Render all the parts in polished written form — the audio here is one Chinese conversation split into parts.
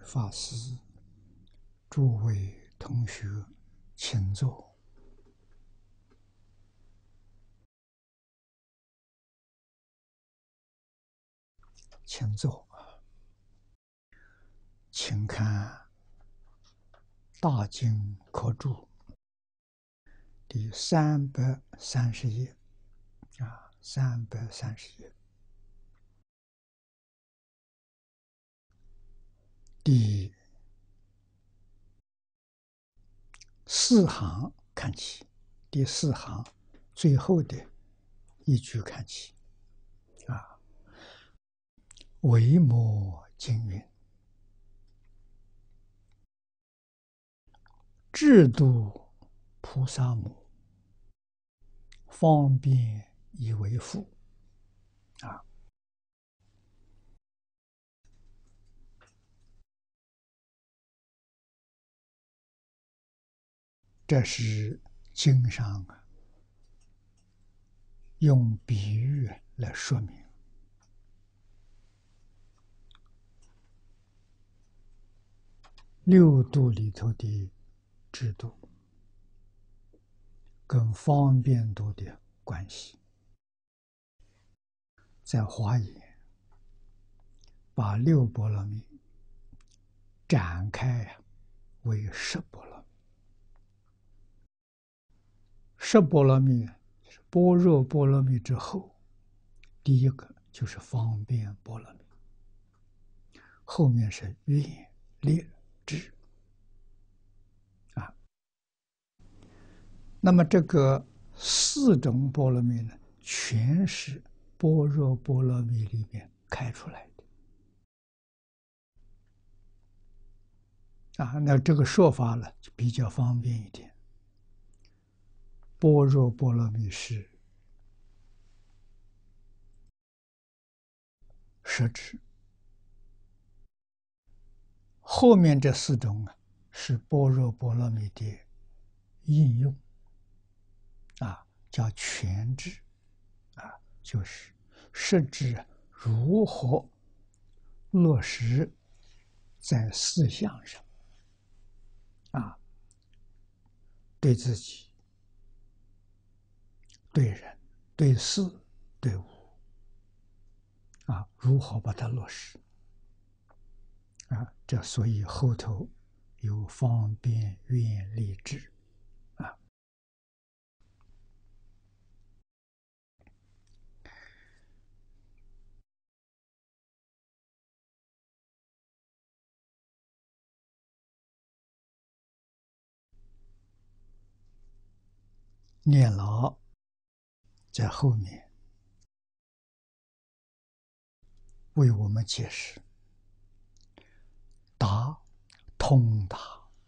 法师、诸位同学，请坐。请坐。请看《大经科注》第330页，330页第4行看起，第4行最后的一句看起，维摩经云：智度菩萨母，方便以为父。这是经上用比喻来说明六度里头的制度跟方便度的关系。在华严把六波罗蜜展开为10波罗蜜。10波罗蜜是般若波罗蜜之后，第一个就是方便波罗蜜，后面是愿力智。那么这个4种波罗蜜呢，全是般若波罗蜜里面开出来的。那这个说法呢，就比较方便一点。般若波罗蜜是实质，后面这4种是般若波罗蜜的应用，叫全智，就是实质如何落实在事项上，对自己、对人、对事、对物，如何把它落实，这所以后头有方便愿力智，念老在后面为我们解释达通达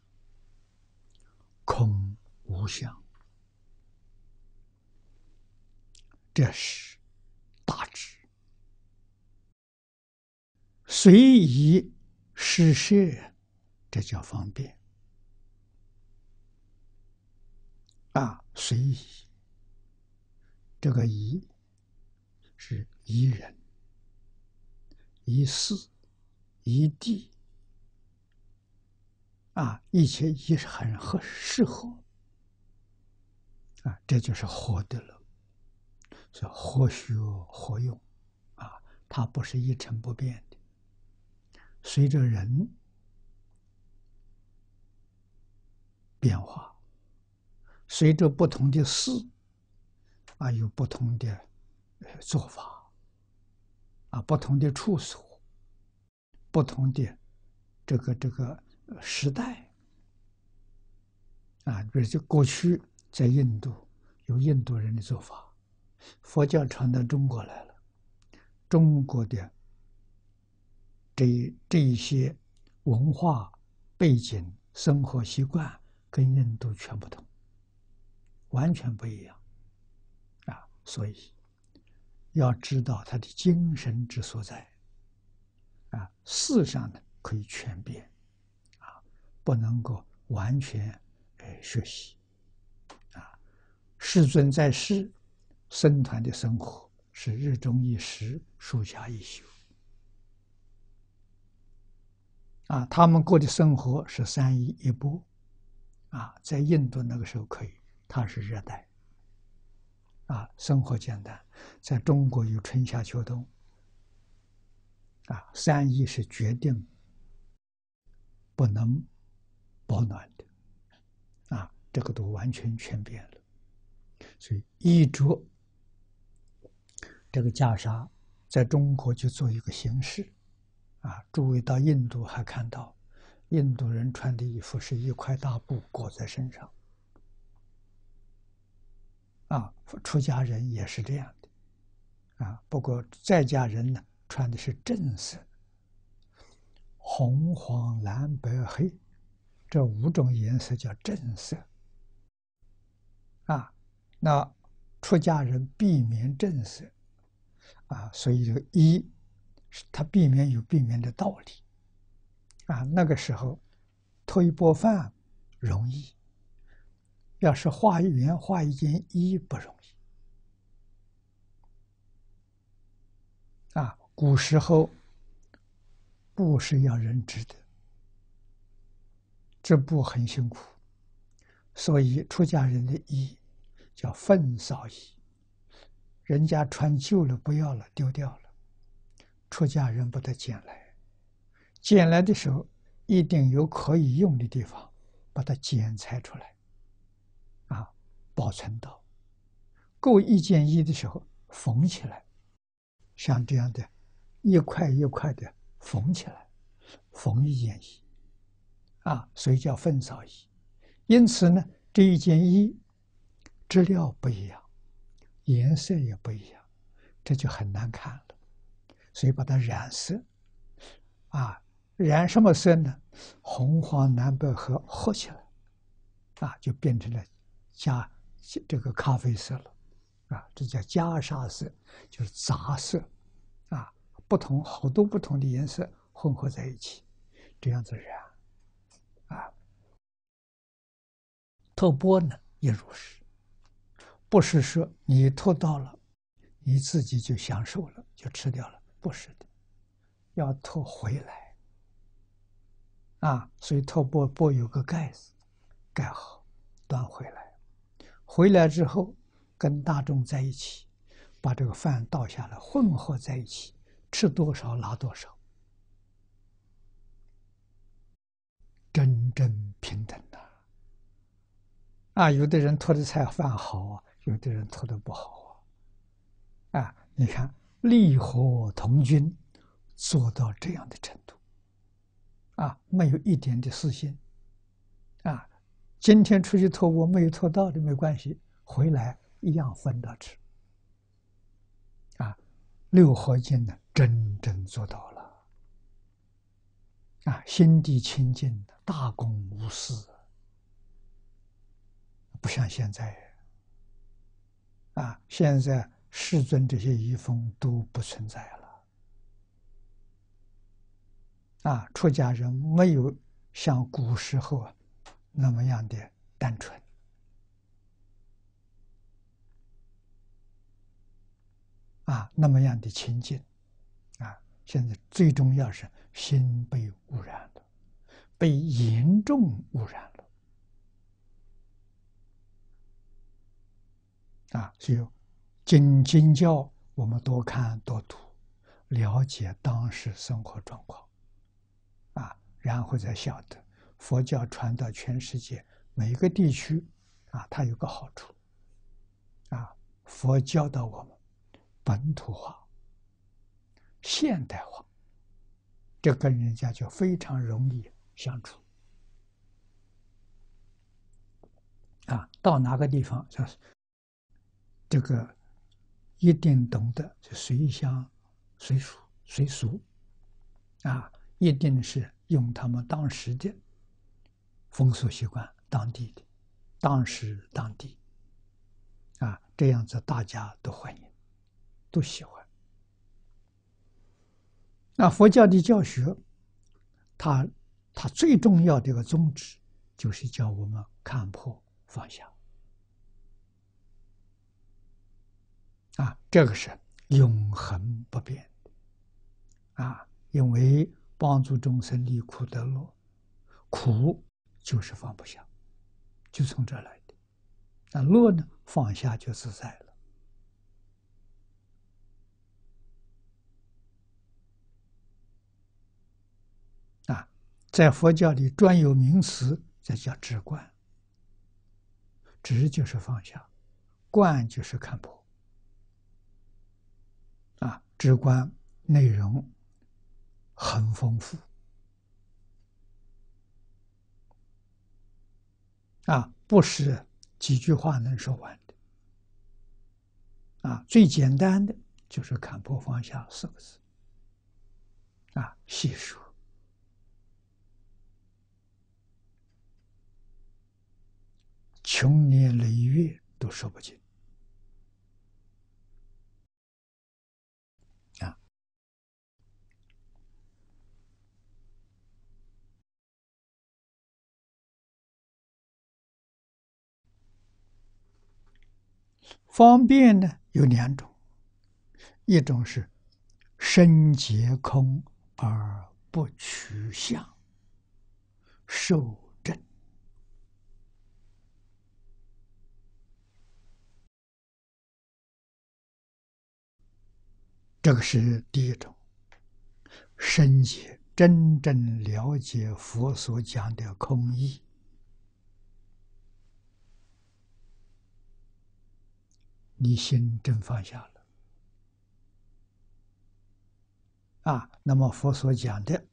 空无相，这是大智。随宜施设，这叫方便。随宜，这个宜是宜人、宜事、宜地，一切宜是很适合，这就是活的了，是活学活用，它不是一成不变的，随着人变化，随着不同的事，有不同的做法，不同的处所，不同的这个时代，比如就过去在印度有印度人的做法，佛教传到中国来了，中国的这一些文化背景、生活习惯跟印度全不同，完全不一样，所以要知道他的精神之所在，事上呢可以全变，不能够完全学习，世尊在世，僧团的生活是日中一时，树下一宿， 他们过的生活是3衣1钵，在印度那个时候可以，它是热带，生活简单。在中国有春夏秋冬，3衣是决定不能保暖的，这个都完全全变了。所以衣着这个袈裟，在中国就做一个形式，诸位到印度还看到，印度人穿的衣服是一块大布裹在身上，出家人也是这样的，不过在家人呢穿的是正色，红、黄、蓝、白、黑，这5种颜色叫正色，那出家人避免正色，所以这个衣，它避免有避免的道理，那个时候脱一钵饭容易，要是画一圆画一件衣不容易，古时候布是要人织的，织布很辛苦，所以出家人的衣叫粪扫衣，人家穿旧了不要了丢掉了，出家人把它捡来，捡来的时候一定有可以用的地方，把它剪裁出来，保存到够一件衣的时候缝起来，像这样的一块一块的缝起来，缝一件衣，所以叫粪扫衣。因此呢，这一件衣质料不一样，颜色也不一样，这就很难看了。所以把它染色，染什么色呢？红、黄、蓝、白、黑合起来，就变成了这个咖啡色了，这叫袈裟色，就是杂色，好多不同的颜色混合在一起，这样子染，脱钵呢也如是，不是说你脱到了，你自己就享受了，就吃掉了，不是的，要脱回来，所以脱钵有个盖子，盖好，端回来，回来之后跟大众在一起，把这个饭倒下来，混合在一起，吃多少拿多少，真正平等有的人脱的菜饭好有的人脱的不好你看利火同均，做到这样的程度，没有一点的私心，今天出去脱钵没有脱到的没关系，回来一样分着吃，六合敬呢真正做到了，心地清净，大公无私，不像现在，现在世尊这些遗风都不存在了，出家人没有像古时候那么样的单纯，那么样的清净，现在最重要是心被污染了，被严重污染了，所以经教我们多看多读，了解当时生活状况，然后才晓得佛教传到全世界每个地区，它有个好处，佛教导我们本土化、现代化，这跟人家就非常容易相处，到哪个地方就是这个一定懂得就随乡随俗，一定是用他们当时的风俗习惯，当地的当时当地，这样子大家都欢迎，都喜欢。那佛教的教学，它最重要的一个宗旨，就是叫我们看破放下，这个是永恒不变的，因为帮助众生离苦得乐。苦就是放不下，就从这来的。那乐呢？放下就自在了。在佛教里专有名词，这叫止观。止就是放下，观就是看破。止观内容很丰富。不是几句话能说完的。最简单的就是看破放下4个字。细说。穷年累月都说不尽。方便呢有2种，一种是身皆空而不取相，受证。这个是第一种，身解真正了解佛所讲的空义，你心真放下了。那么佛所讲的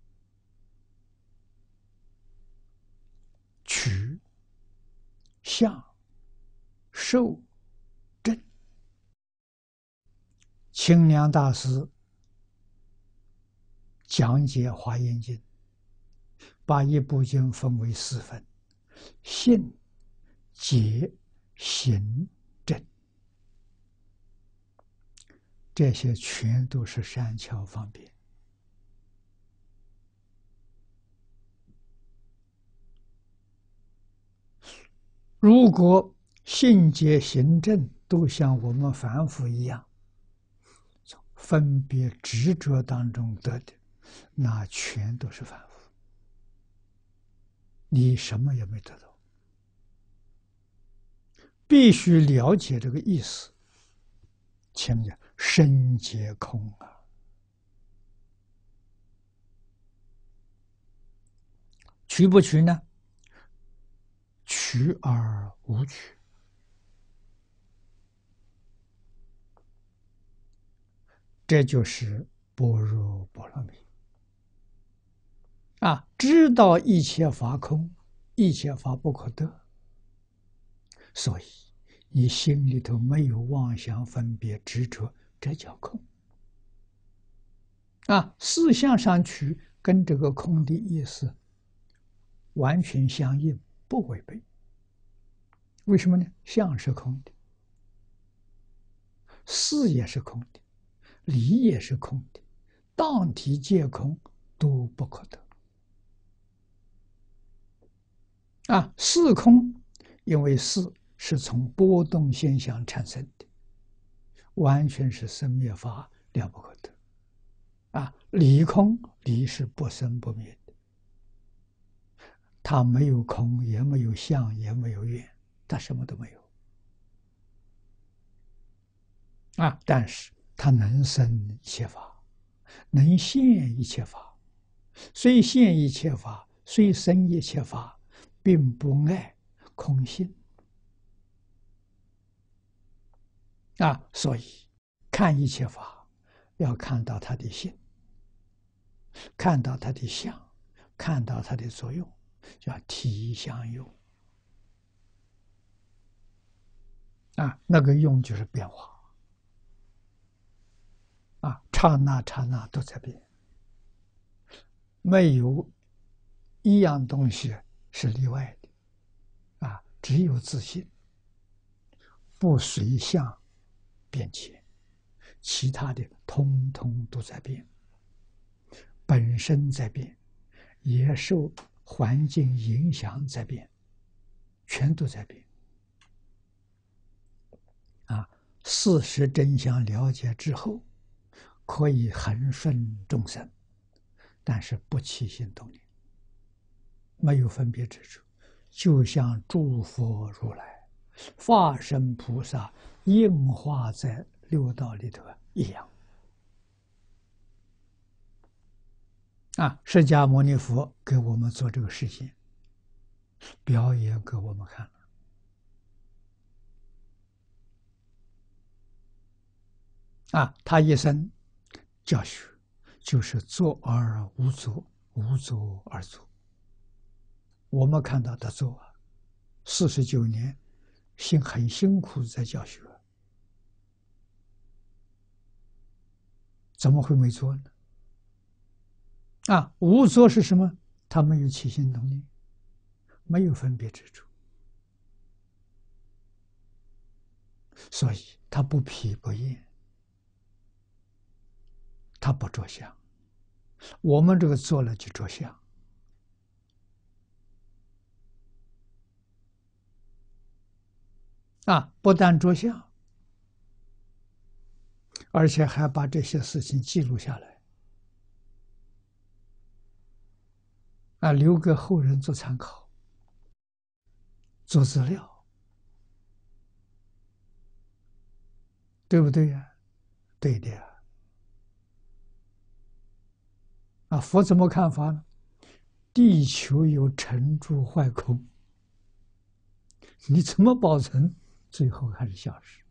取、相、受、证，清凉大师讲解《华严经》，把一部经分为4分：信、解、行、证。这些全都是善巧方便。如果信解行证都像我们凡夫一样，分别执着当中得的，那全都是凡夫，你什么也没得到。必须了解这个意思。前面讲身皆空取不取呢？取而无取。这就是般若波罗蜜。知道一切法空，一切法不可得，所以你心里头没有妄想分别执着，这叫空。思想上去跟这个空的意思完全相应，不违背。为什么呢？相是空的，事也是空的，理也是空的，当体皆空，都不可得。事空，因为事是从波动现象产生的，完全是生灭法，了不可得。理空，理是不生不灭的，它没有空，也没有相，也没有缘，它什么都没有。但是它能生一切法，能现一切法，虽现一切法，虽生一切法，并不碍空性。所以看一切法，要看到它的性，看到它的相，看到它的作用，叫体相用。那个用就是变化。刹那刹那都在变，没有一样东西是例外的。只有自信不随相变迁，其他的通通都在变，本身在变，也受环境影响在变，全都在变。事实真相了解之后，可以恒顺众生， 但是不起心动念，没有分别之处，就像诸佛如来、法身菩萨应化在六道里头一样。释迦牟尼佛给我们做这个事情，表演给我们看了。他一生教学就是作而无作，无作而作。我们看到他做49年，很辛苦在教学，怎么会没做呢？无作是什么？他没有起心动念，没有分别之处，所以他不疲不厌，他不着相。我们这个做了就着相。不但着相，而且还把这些事情记录下来，留给后人做参考、做资料，对不对呀？对的呀。佛怎么看法呢？地球有成住坏空，你怎么保存？最后还是消失。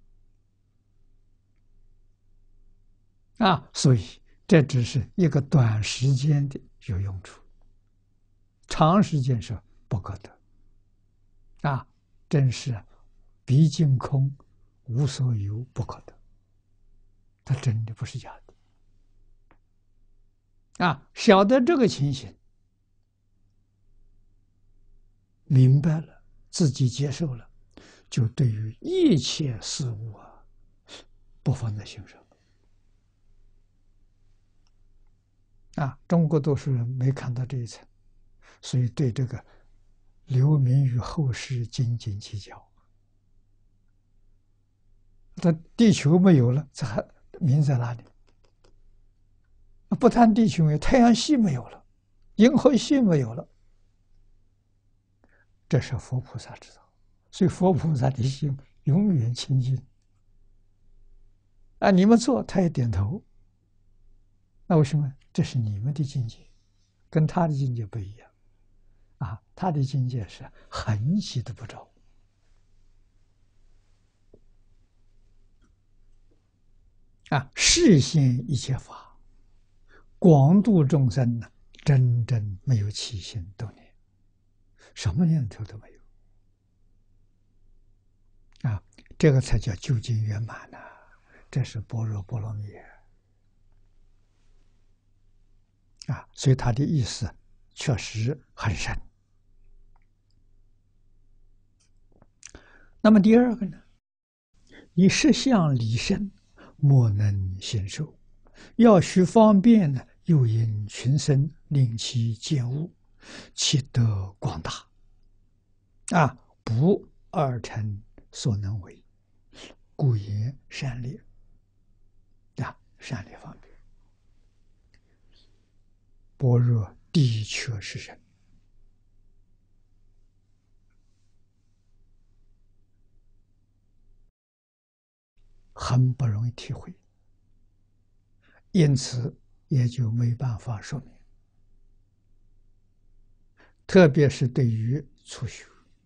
所以这只是一个短时间的有用处，长时间是不可得。真是毕竟空，无所有，不可得。它真的不是假的。晓得这个情形，明白了，自己接受了，就对于一切事物不放在心上。中国多数人没看到这一层，所以对这个留名于后世斤斤计较。这地球没有了，这还名在哪里？不谈地球没有，太阳系没有了，银河系没有了，这是佛菩萨知道，所以佛菩萨的心永远清净。你们做，他也点头。那为什么？这是你们的境界，跟他的境界不一样。他的境界是痕迹都不着。示现一切法，广度众生呢，真正没有起心动念，什么念头都没有。这个才叫究竟圆满呐，这是般若波罗蜜。所以他的意思确实很深。那么第二个呢？以实相理身，莫能行受。要须方便呢，又引群生，令其见悟，其德广大。不二乘所能为，故言善劣。善劣方面，般若的确是人，很不容易体会，因此也就没办法说明。特别是对于初学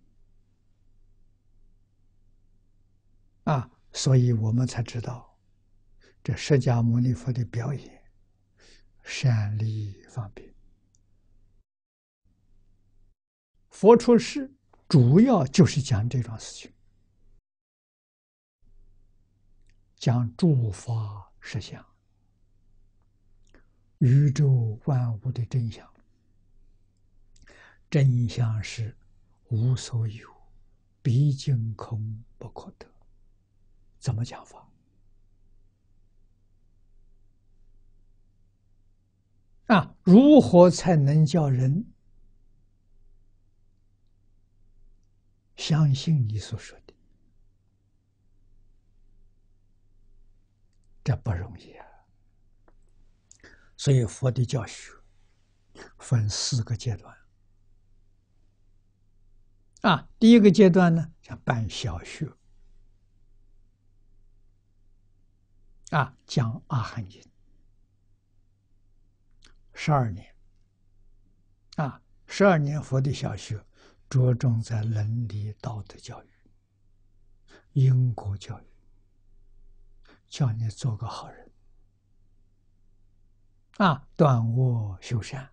所以我们才知道，这释迦牟尼佛的表演善利方便。佛出世主要就是讲这桩事情，讲诸法实相，宇宙万物的真相。真相是无所有，毕竟空不可得。怎么讲法？如何才能叫人相信你所说的？这不容易。 所以佛的教学分4个阶段。第一个阶段呢，叫办小学，讲《阿含经》12年。12年佛的小学着重在伦理道德教育、因果教育，叫你做个好人，断恶修善，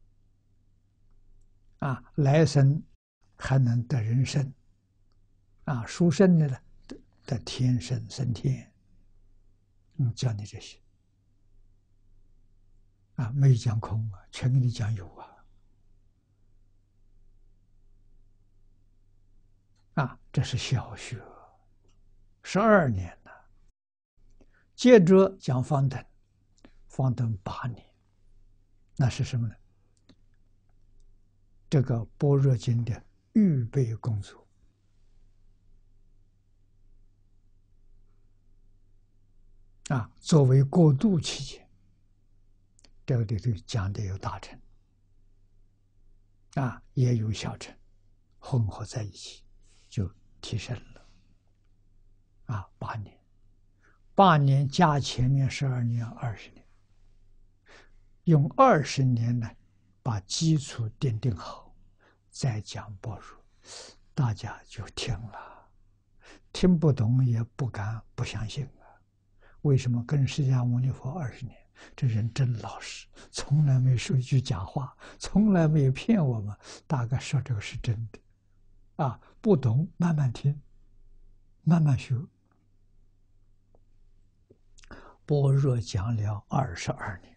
来生还能得人生，殊胜的呢，得天生升天，教你这些，没有讲空全给你讲有这是小学，12年了。接着讲方等，方等8年，那是什么呢？这个般若经的预备工作。作为过渡期间，这个里头讲的有大乘，也有小乘，混合在一起，就提升了。8年，8年加前面12年，20年，用20年呢，把基础奠定好，再讲般若，大家就听了，听不懂也不敢不相信为什么？跟释迦牟尼佛20年，这人真老实，从来没说一句假话，从来没有骗我们。大概说这个是真的，不懂慢慢听，慢慢学。般若讲了22年，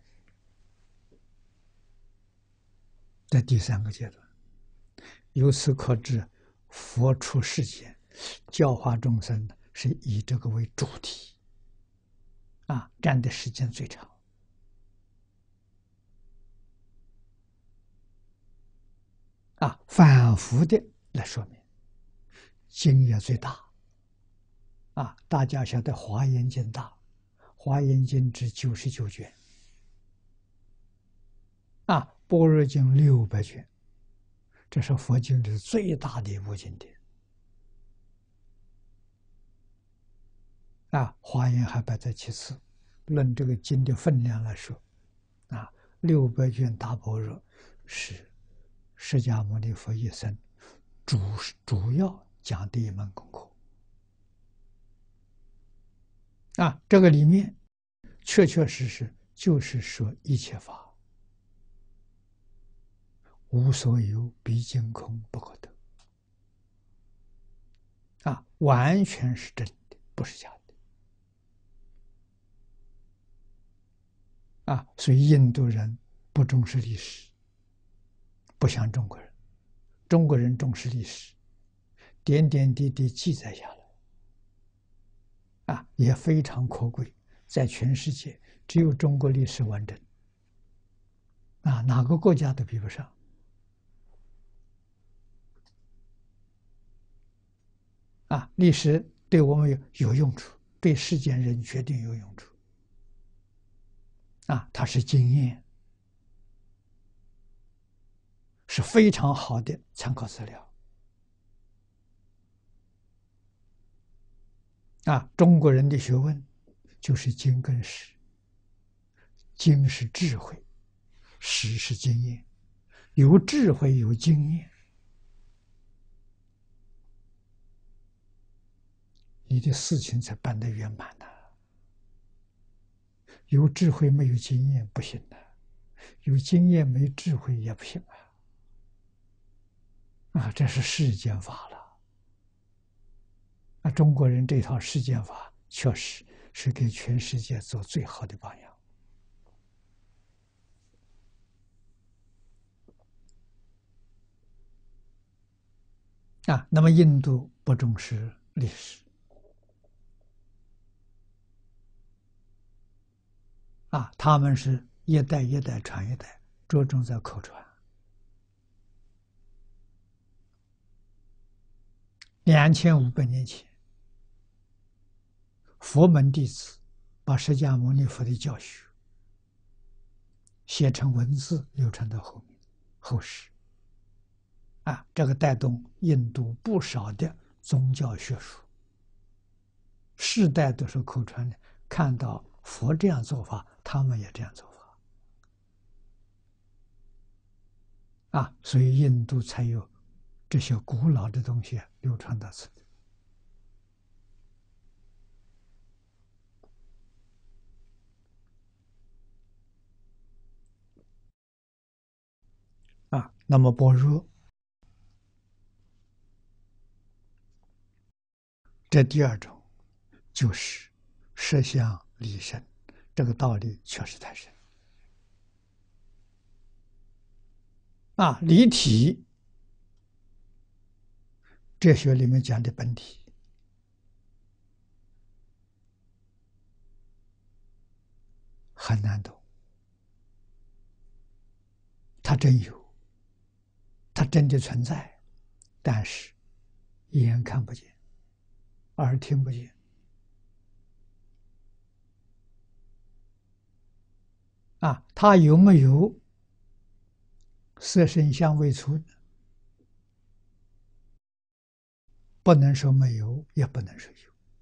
在第3个阶段，由此可知，佛出世间，教化众生是以这个为主题。占的时间最长，反复的来说明，经也最大，大家晓得《华严经》大，《华严经》之99卷，般若经600卷，这是佛经里最大的一部经典。华严还摆在其次。论这个经的分量来说，600卷大般若是释迦牟尼佛一生主要讲的一门功课。这个里面确确实实就是说一切法无所有，毕竟空，不可得。完全是真的，不是假的。所以印度人不重视历史，不像中国人。中国人重视历史，点点滴滴记载下来，也非常可贵。在全世界，只有中国历史完整，哪个国家都比不上。历史对我们有用处，对世间人决定有用处。它是经验，是非常好的参考资料。中国人的学问就是经跟史，经是智慧，史是经验，有智慧有经验，你的事情才办得圆满有智慧没有经验不行有经验没智慧也不行这是世间法了。中国人这套世间法确实是给全世界做最好的榜样。那么印度不重视历史他们是一代一代传一代，着重在口传。2500年前，佛门弟子把释迦牟尼佛的教学写成文字流传到后世。这个带动印度不少的宗教学术，世代都是口传的。看到佛这样做法，他们也这样做法。所以印度才有这些古老的东西流传到此。那么般若这第二种就是实相离身，这个道理确实太深。离体哲学里面讲的本体，很难懂。它真有，它真的存在，但是眼看不见，耳听不见。它有没有色声香味触？不能说没有，也不能说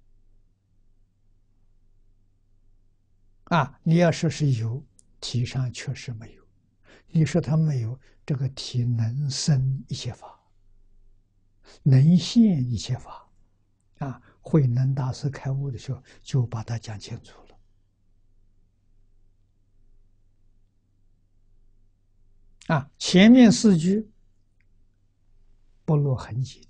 有。你要说是有，体上确实没有。你说它没有，这个体能生一切法，能现一切法。慧能大师开悟的时候，就把它讲清楚了。前面4句不落痕迹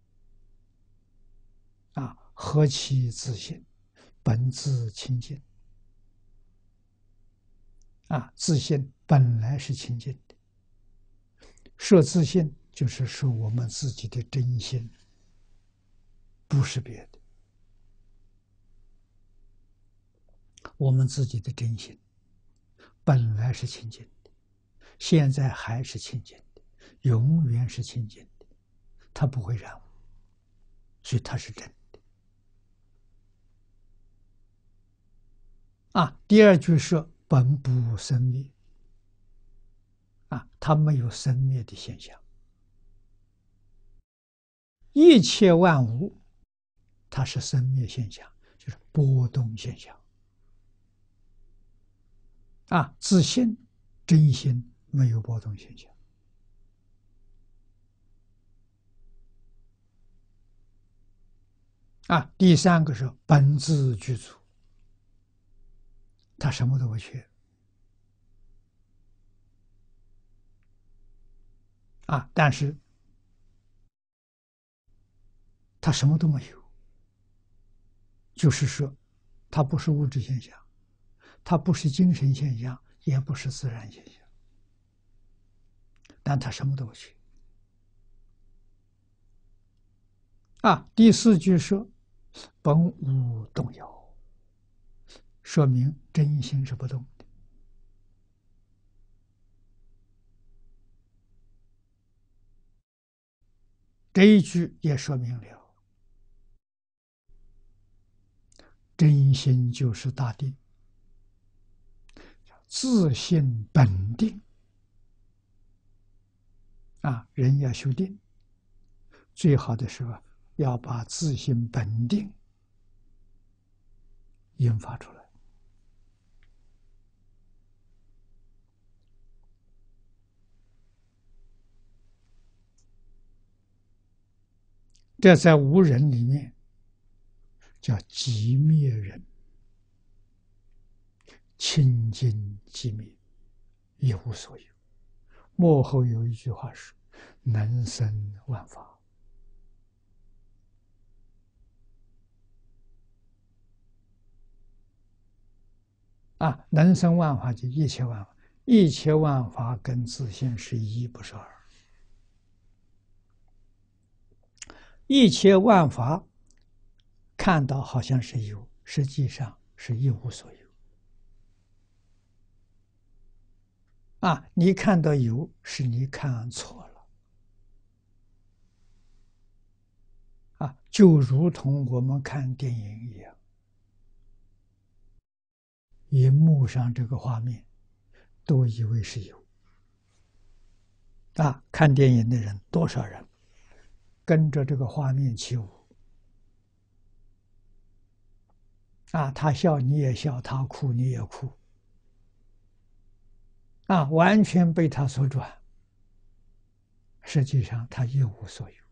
的。何其自信，本自清净。自信本来是清净的。说自信就是说我们自己的真心，不是别的。我们自己的真心本来是清净的，现在还是清净的，永远是清净的，它不会染污，所以它是真的。第二句说本不生灭。它没有生灭的现象。一切万物它是生灭现象，就是波动现象。自信真心没有波动现象。第三个是本自具足，他什么都不缺。但是他什么都没有，就是说它不是物质现象，它不是精神现象，也不是自然现象，但它什么都不缺。第4句说本无动摇，说明真心是不动的。这一句也说明了，真心就是大定，自性本定。人要修定，最好的时候要把自性本定引发出来。这在无人里面叫寂灭人，清净寂灭，一无所有。幕后有一句话是能生万法。能生万法就一切万法，一切万法跟自性是一，不是二。一切万法看到好像是有，实际上是一无所有。你看到有，是你看错了。就如同我们看电影一样，荧幕上这个画面都以为是有。看电影的人多少人跟着这个画面起舞？他笑你也笑，他哭你也哭，完全被他所转。实际上他一无所有。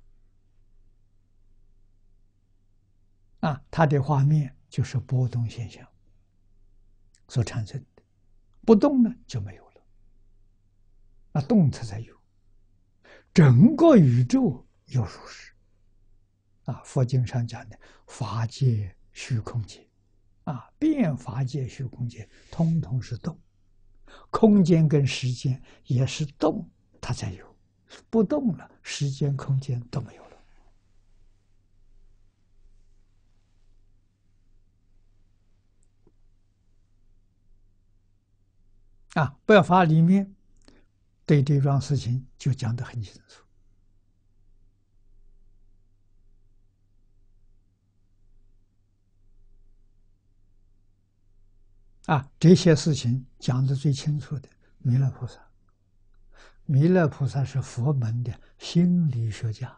他的画面就是波动现象所产生的，不动呢就没有了，动它才有。整个宇宙又如是。佛经上讲的法界、虚空界，变法界、虚空界，通通是动。空间跟时间也是动，它才有。不动了，时间、空间都没有了。百法里面对这桩事情就讲得很清楚。这些事情讲得最清楚的弥勒菩萨。弥勒菩萨是佛门的心理学家。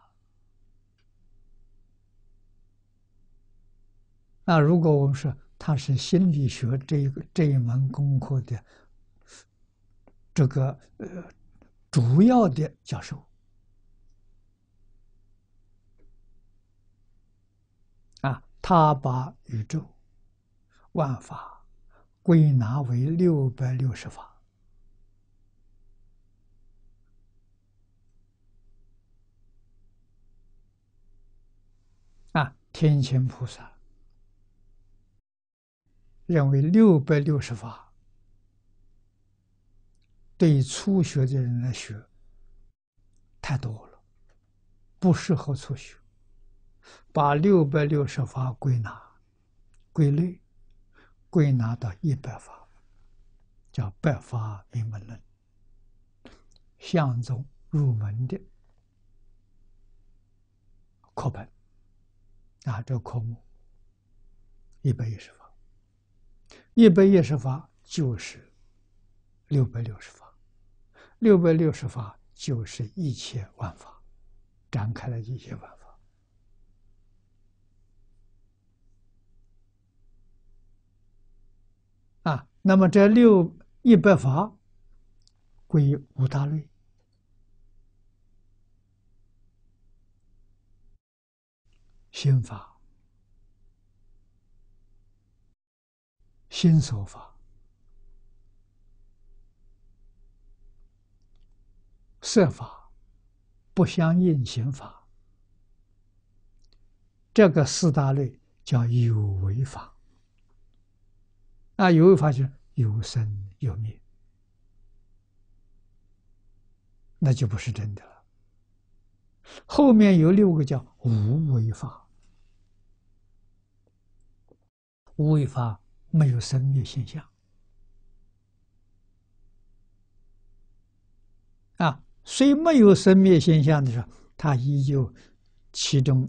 如果我们说他是心理学这一门功课的这个主要的教授，他把宇宙万法归纳为660法。天亲菩萨认为660法对初学的人来学太多了，不适合初学，把660法归纳归类，归纳到100法，叫百法明门论，相宗入门的课本。这个科目110法，110法就是660法，660法就是一切万法，展开了一切万法。那么这100法归5大类：心法、心所法、色法、不相应行法。这个4大类叫有为法。有为法就是有生有灭，那就不是真的了。后面有6个叫无为法，无为法没有生灭现象。虽没有生灭现象的时候，它依旧其中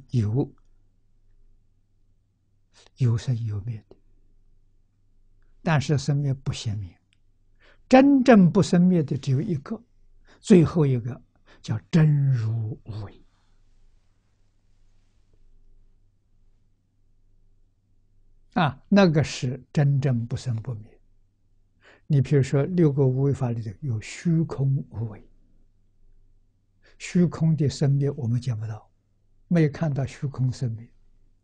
有生有灭的，但是生灭不显明。真正不生灭的只有一个，最后一个叫真如无为。那个是真正不生不灭。你比如说6个无为法里头有虚空无为，虚空的生灭我们见不到，没有看到虚空生灭。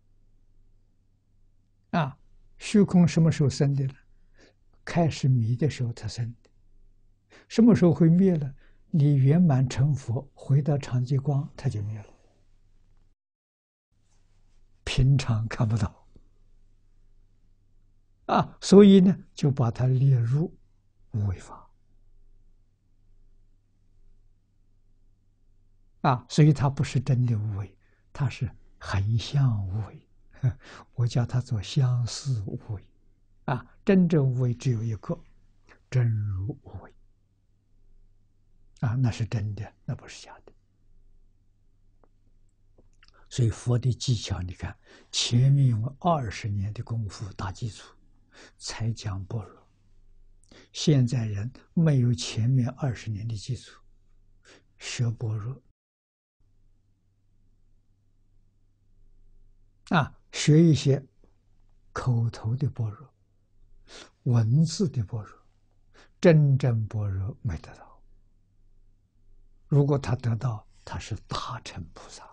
虚空什么时候生的呢？开始迷的时候才生的。什么时候会灭了？你圆满成佛，回到常寂光，它就灭了。平常看不到。所以呢，就把它列入无为法。所以它不是真的无为，它是很像无为。我叫它做相似无为。真正无为只有一个，真如无为。那是真的，那不是假的。所以佛的技巧，你看前面用了20年的功夫打基础，才讲般若。 现在人没有前面20年的基础，学般若学一些口头的般若、文字的般若，真正般若没得到。如果他得到，他是大乘菩萨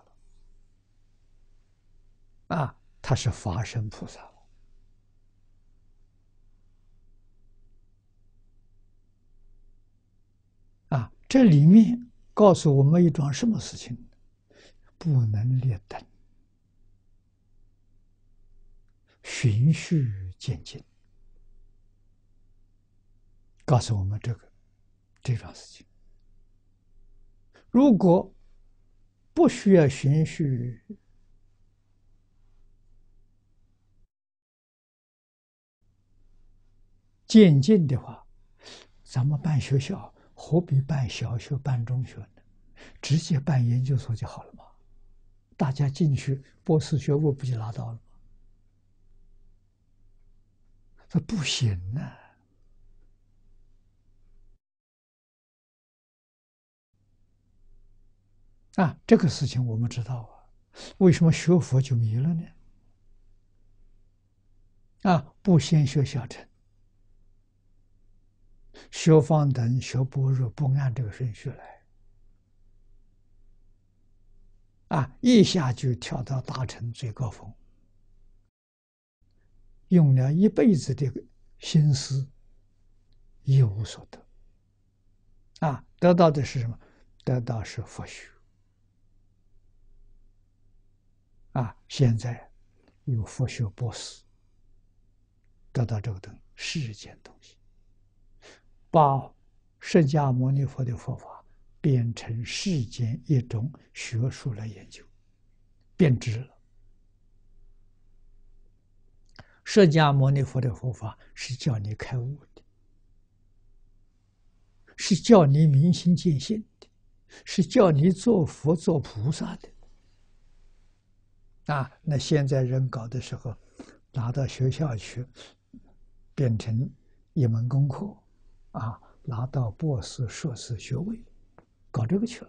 了，他是法身菩萨了。这里面告诉我们一桩什么事情？不能劣等，循序渐进，告诉我们这桩事情。如果不需要循序渐进的话，咱们办学校何必办小学、办中学呢？直接办研究所就好了嘛。大家进去博士学位不就拿到了吗？这不行这个事情我们知道为什么学佛就迷了呢？不先学小乘，学方等、学般若，不按这个顺序来，一下就跳到大乘最高峰，用了一辈子的心思，一无所得。得到的是什么？得到是佛学。现在有佛学博士，得到这个世间东西，把释迦牟尼佛的佛法变成世间一种学术来研究，变质了。释迦牟尼佛的佛法是叫你开悟的，是叫你明心见性的，是叫你做佛做菩萨的。那现在人搞的时候，拿到学校去，变成一门功课，拿到博士、硕士学位，搞这个去了，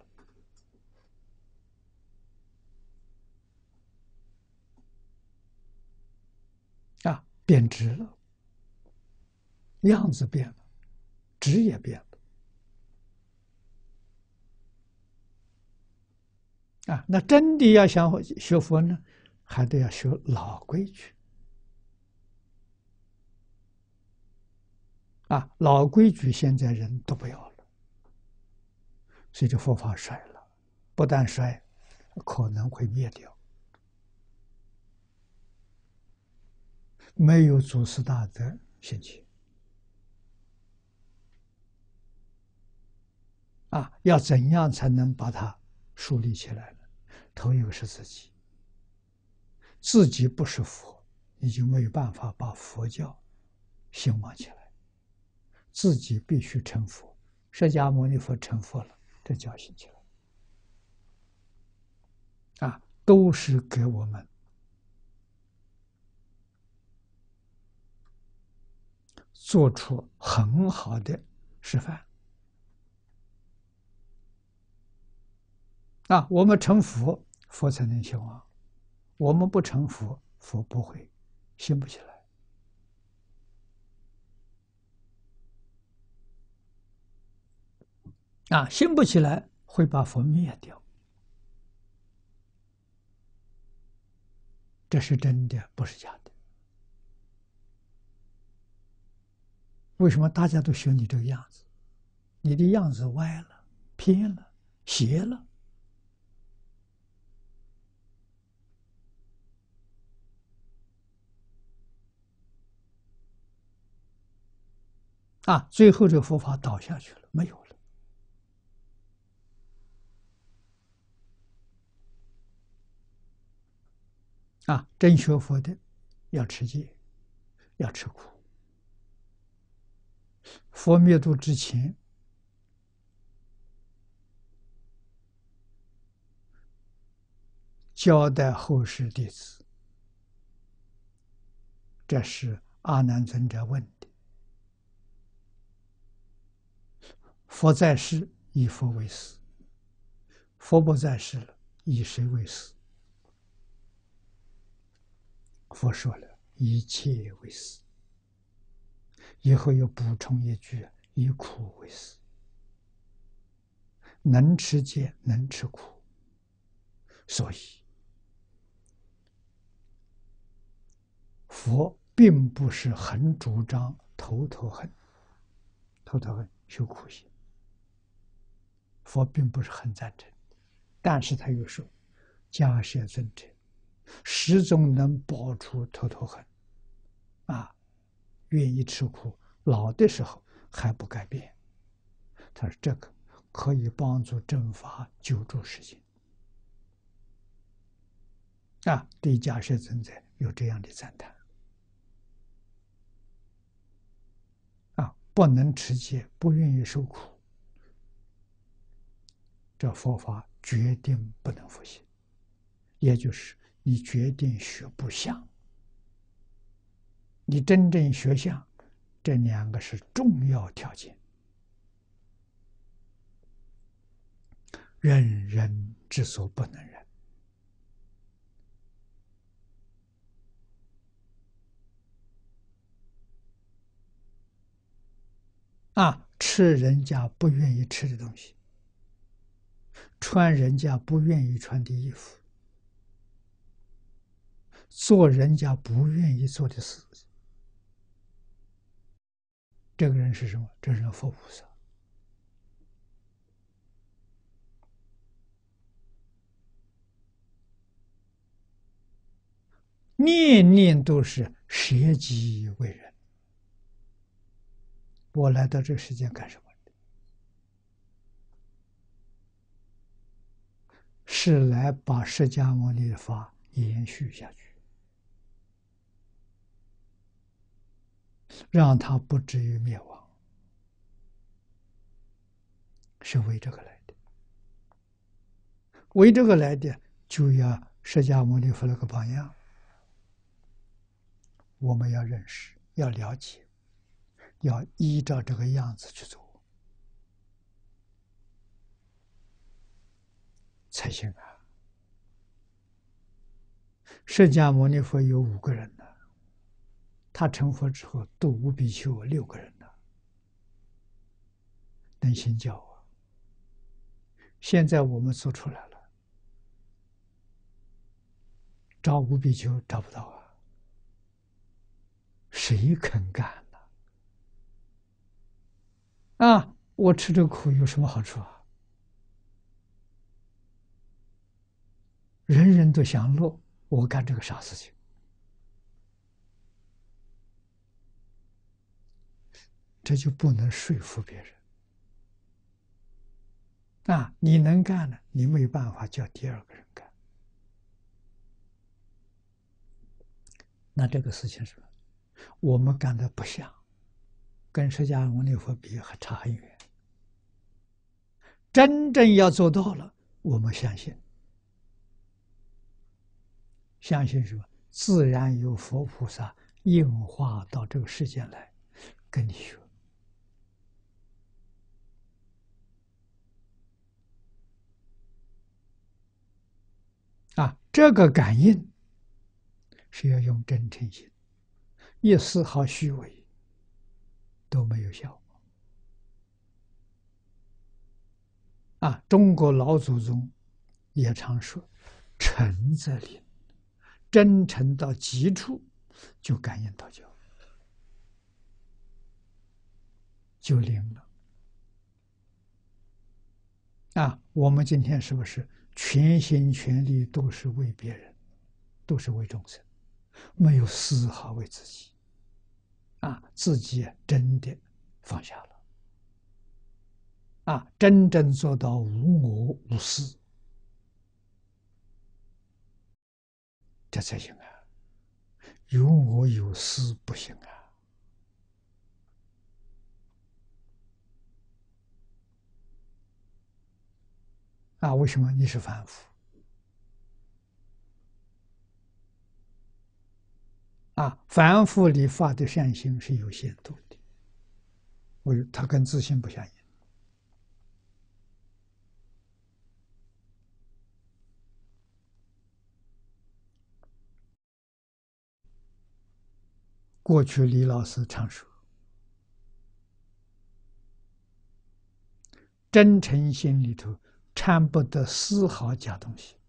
变质了，样子变了，质也变了。那真的要想学佛呢，还得要学老规矩。老规矩现在人都不要了，所以这佛法衰了，不但衰，可能会灭掉。没有祖师大德兴起，要怎样才能把它树立起来呢？头一个是自己，自己不是佛，你就没有办法把佛教兴旺起来。自己必须成佛，释迦牟尼佛成佛了，这教兴起来，都是给我们做出很好的示范。我们成佛，佛才能兴旺；我们不成佛，佛不会兴不起来。兴不起来，会把佛灭掉。这是真的，不是假的。为什么大家都学你这个样子？你的样子歪了、偏了、邪了。最后这个佛法倒下去了，没有了。真学佛的要持戒，要吃苦。佛灭度之前，交代后世弟子，这是阿难尊者问的。 佛在世，以佛为师；佛不在世了，以谁为师？佛说了，一切为师。以后又补充一句：以苦为师。能吃戒，能吃苦，所以佛并不是很主张头头恨修苦行。佛并不是很赞成，但是他又说，迦叶尊者始终能保住头头恨，愿意吃苦，老的时候还不改变。他说这个可以帮助正法救助世界。对迦叶尊者有这样的赞叹。不能持戒，不愿意受苦，这佛法决定不能复习，也就是你决定学不像。你真正学像，这两个是重要条件。忍人之所不能忍。吃人家不愿意吃的东西，穿人家不愿意穿的衣服，做人家不愿意做的事，这个人是什么？这人佛菩萨。念念都是舍己为人。我来到这个世界干什么？是来把释迦牟尼的法延续下去，让它不至于灭亡，是为这个来的。为这个来的，就要释迦牟尼佛那个榜样，我们要认识，要了解，要依照这个样子去做才行啊。释迦牟尼佛有5个人呢，他成佛之后度五比丘6个人呢，能行教啊。现在我们做出来了，找五比丘找不到啊，谁肯干呢？我吃这苦有什么好处啊？人人都享乐，我干这个啥事情？这就不能说服别人。你能干呢，你没有办法叫第2个人干。那这个事情是我们干的不像，跟释迦牟尼佛比还差很远。真正要做到了，我们相信，相信什么？自然有佛菩萨应化到这个世间来跟你学。这个感应是要用真诚心，一丝毫虚伪都没有效果。中国老祖宗也常说：“诚则灵，真诚到极处，就感应道教，就灵了。”我们今天是不是全心全力都是为别人，都是为众生，没有丝毫为自己？自己真的放下了，真正做到无我无私，这才行啊！有我有私不行为什么？你是凡夫凡夫里发的善心是有限度的，他跟自信不相应。 过去李老师常说，真诚心里头掺不得丝毫假东西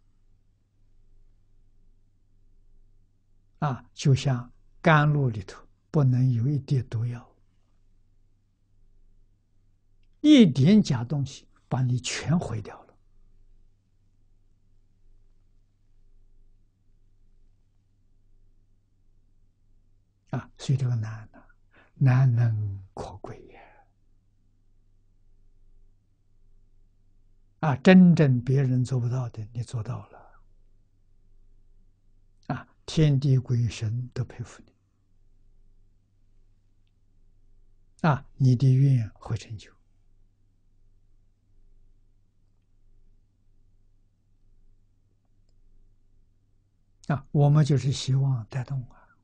就像甘露里头不能有一滴毒药，一点假东西把你全毁掉了所以这个难难能可贵呀真正别人做不到的，你做到了天地鬼神都佩服你你的愿会成就我们就是希望带动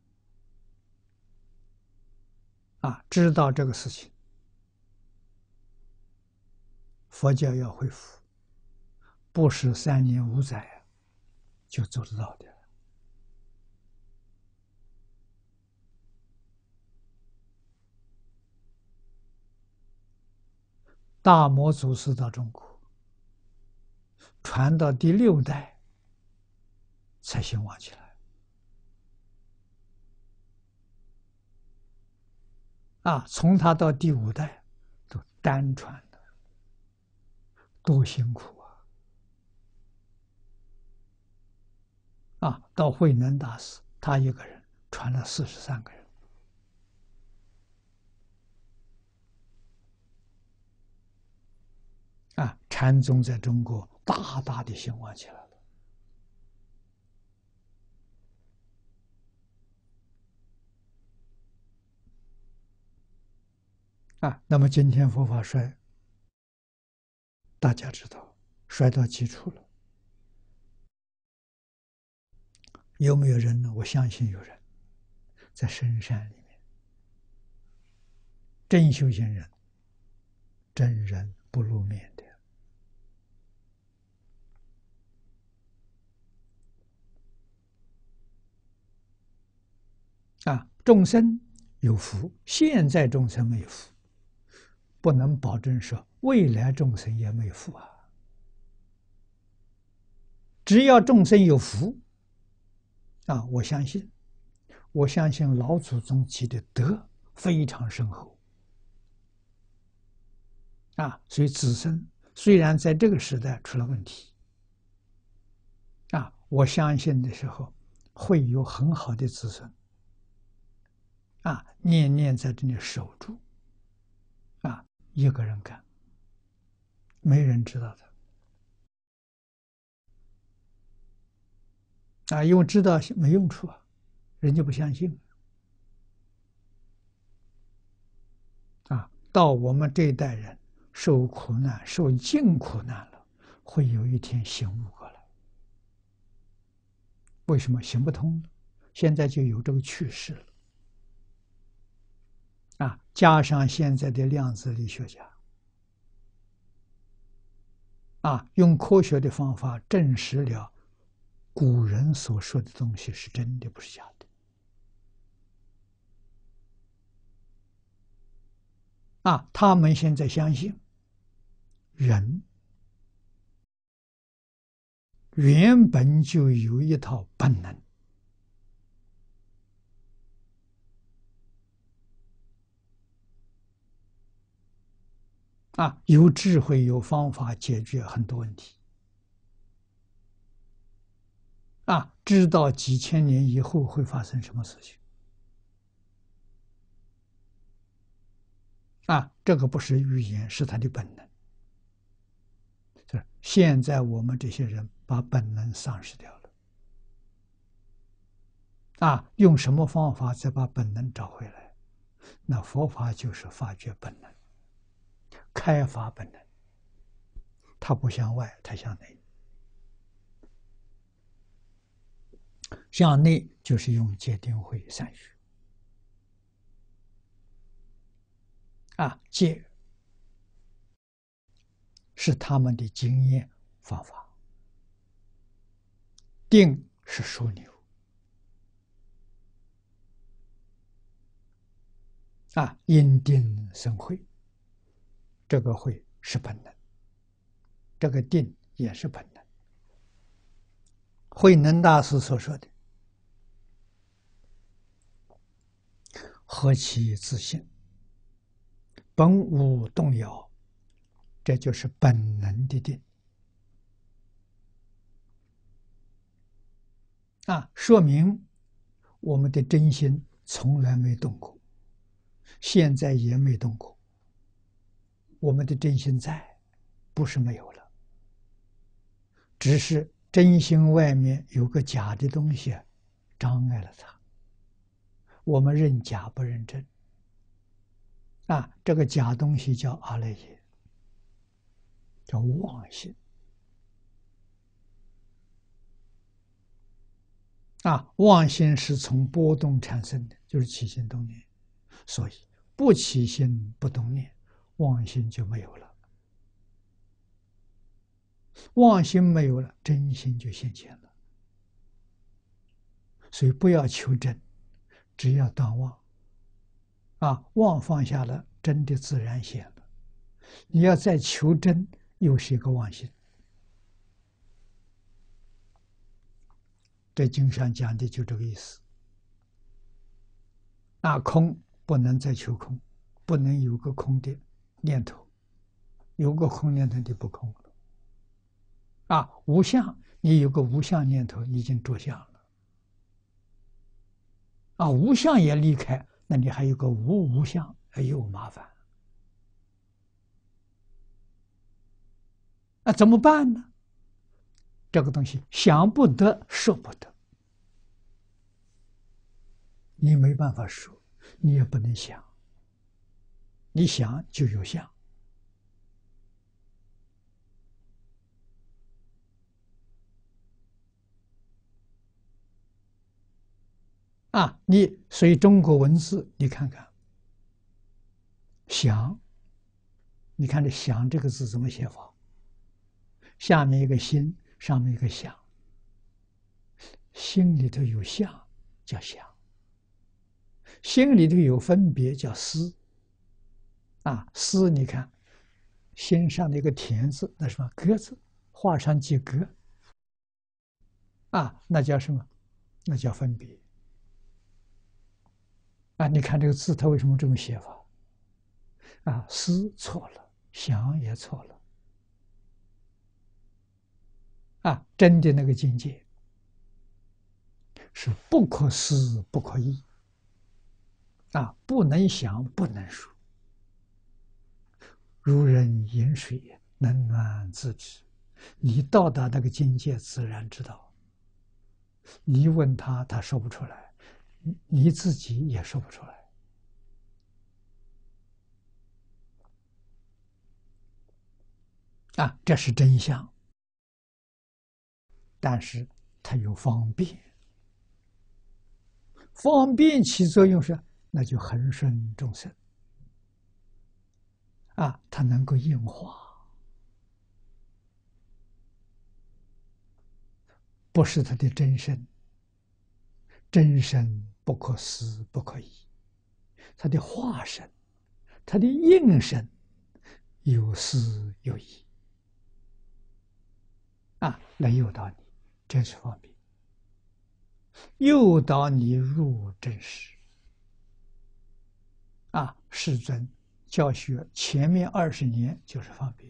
知道这个事情，佛教要恢复，不是3年5载就做得到的。大摩祖师到中国，传到第6代才兴旺起来从他到第5代都单传的，多辛苦到慧能大师，他一个人传了43个人禅宗在中国大大的兴旺起来了那么今天佛法衰，大家知道衰到基础了，有没有人呢？我相信有人，在深山里面，真修行人，真人不露面的众生有福，现在众生没有福，不能保证说未来众生也没有福只要众生有福我相信老祖宗积的德非常深厚所以子孙虽然在这个时代出了问题我相信的时候会有很好的子孙念念在这里守住一个人干，没人知道的因为知道没用处人家不相信到我们这一代人受苦难受尽苦难了，会有一天醒悟过来。为什么行不通呢？现在就有这个趋势了加上现在的量子力学家用科学的方法证实了古人所说的东西是真的，不是假的他们现在相信人原本就有一套本能有智慧有方法解决很多问题知道几千年以后会发生什么事情这个不是预言，是他的本能。现在我们这些人把本能丧失掉了用什么方法再把本能找回来？那佛法就是发掘本能，开发本能，它不向外，它向内。向内就是用戒定慧善学戒是他们的经验方法，定是枢纽因定生慧，这个慧是本能，这个定也是本能。慧能大师所说的“何其自性，本无动摇”，这就是本能的定。说明我们的真心从来没动过，现在也没动过。我们的真心在，不是没有了，只是真心外面有个假的东西障碍了它。我们认假不认真。这个假东西叫阿赖耶，叫妄心。妄心是从波动产生的，就是起心动念，所以不起心不动念，妄心就没有了。妄心没有了，真心就现前了。所以不要求真，只要断妄。妄放下了，真的自然现了。你要再求真，又是一个妄心。这经上讲的就这个意思。空不能再求空，不能有个空的念头，有个空念头就不空了。无相，你有个无相念头，已经着相了。无相也离开，那你还有个无相，又麻烦。怎么办呢？这个东西想不得，说不得，你没办法说，你也不能想，你想就有相。所以中国文字，你看看，想，你看这想这个字怎么写法？下面一个心，上面一个想，心里头有相叫想，心里头有分别叫思。思，你看心上的一个田字，那什么格字，画上几格，那叫什么？那叫分别。你看这个字，它为什么这么写法？思错了，想也错了。真的那个境界是不可思不可议。不能想，不能说。如人饮水，冷暖自知。你到达那个境界，自然知道。你问他，他说不出来，你自己也说不出来。这是真相。但是它有方便，方便起作用是，那就恒顺众生。它能够应化，不是它的真身。真身不可思不可议，它的化身，它的应身有思有议。来诱导你，真是方便。诱导你入真实。世尊教学前面20年就是方便。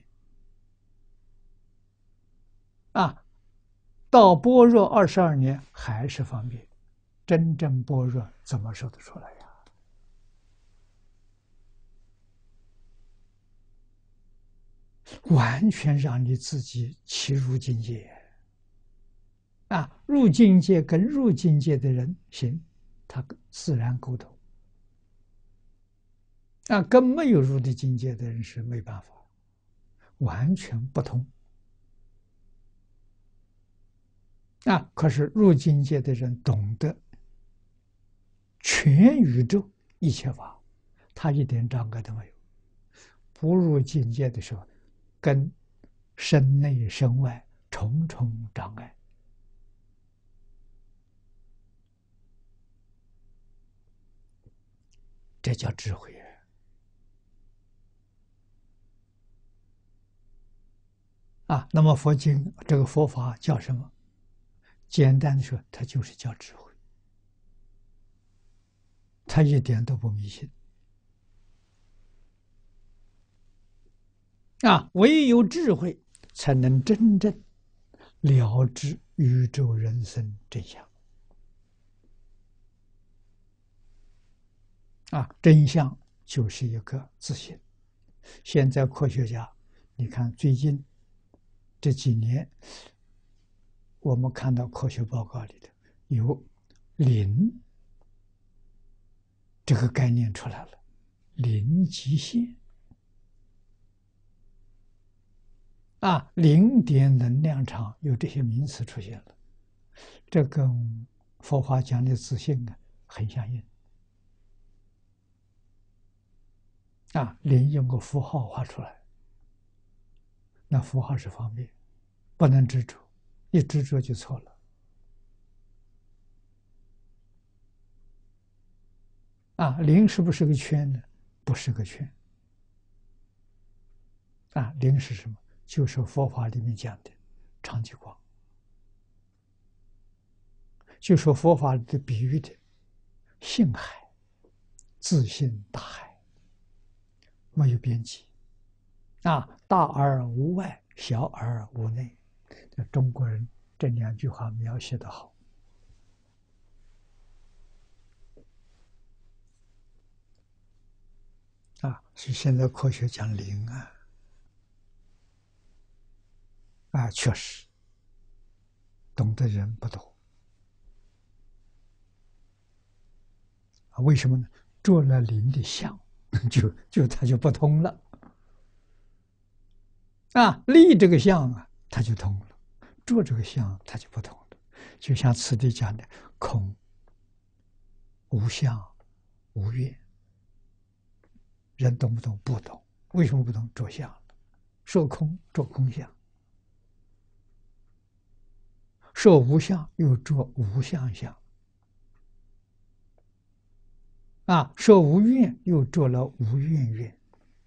到般若22年还是方便。真正般若怎么说得出来呀？完全让你自己起入境界。入境界跟入境界的人行，他自然沟通。跟没有入的境界的人是没办法，完全不同。可是入境界的人懂得全宇宙一切法，他一点障碍都没有。不入境界的时候，跟身内身外重重障碍。 这叫智慧啊！那么佛经这个佛法叫什么？简单的说，它就是叫智慧，它一点都不迷信啊！唯有智慧，才能真正了知宇宙人生真相啊！真相就是一个自信。现在科学家，你看最近这几年，我们看到科学报告里头有零这个概念出来了，零极限啊，零点能量场有这些名词出现了，这跟佛法讲的自信啊很相应啊。零用个符号画出来，那符号是方便，不能执着，一执着就错了啊。零是不是个圈呢？不是个圈啊。零是什么？就是佛法里面讲的常寂光，就说佛法里的比喻的性海、自性大海，没有边际啊，大而无外，小而无内。这中国人这两句话描写的好啊，是现在科学讲零啊，确实懂的人不多啊。为什么呢？做了零的相，它就不通了啊。立这个相啊，它就通了；做这个相，它就不通了。就像此地讲的空、无相、无愿，人懂不懂？不懂。为什么不懂？着相了，说空着空相，说无相又着无相相。啊，说无愿又做了无愿愿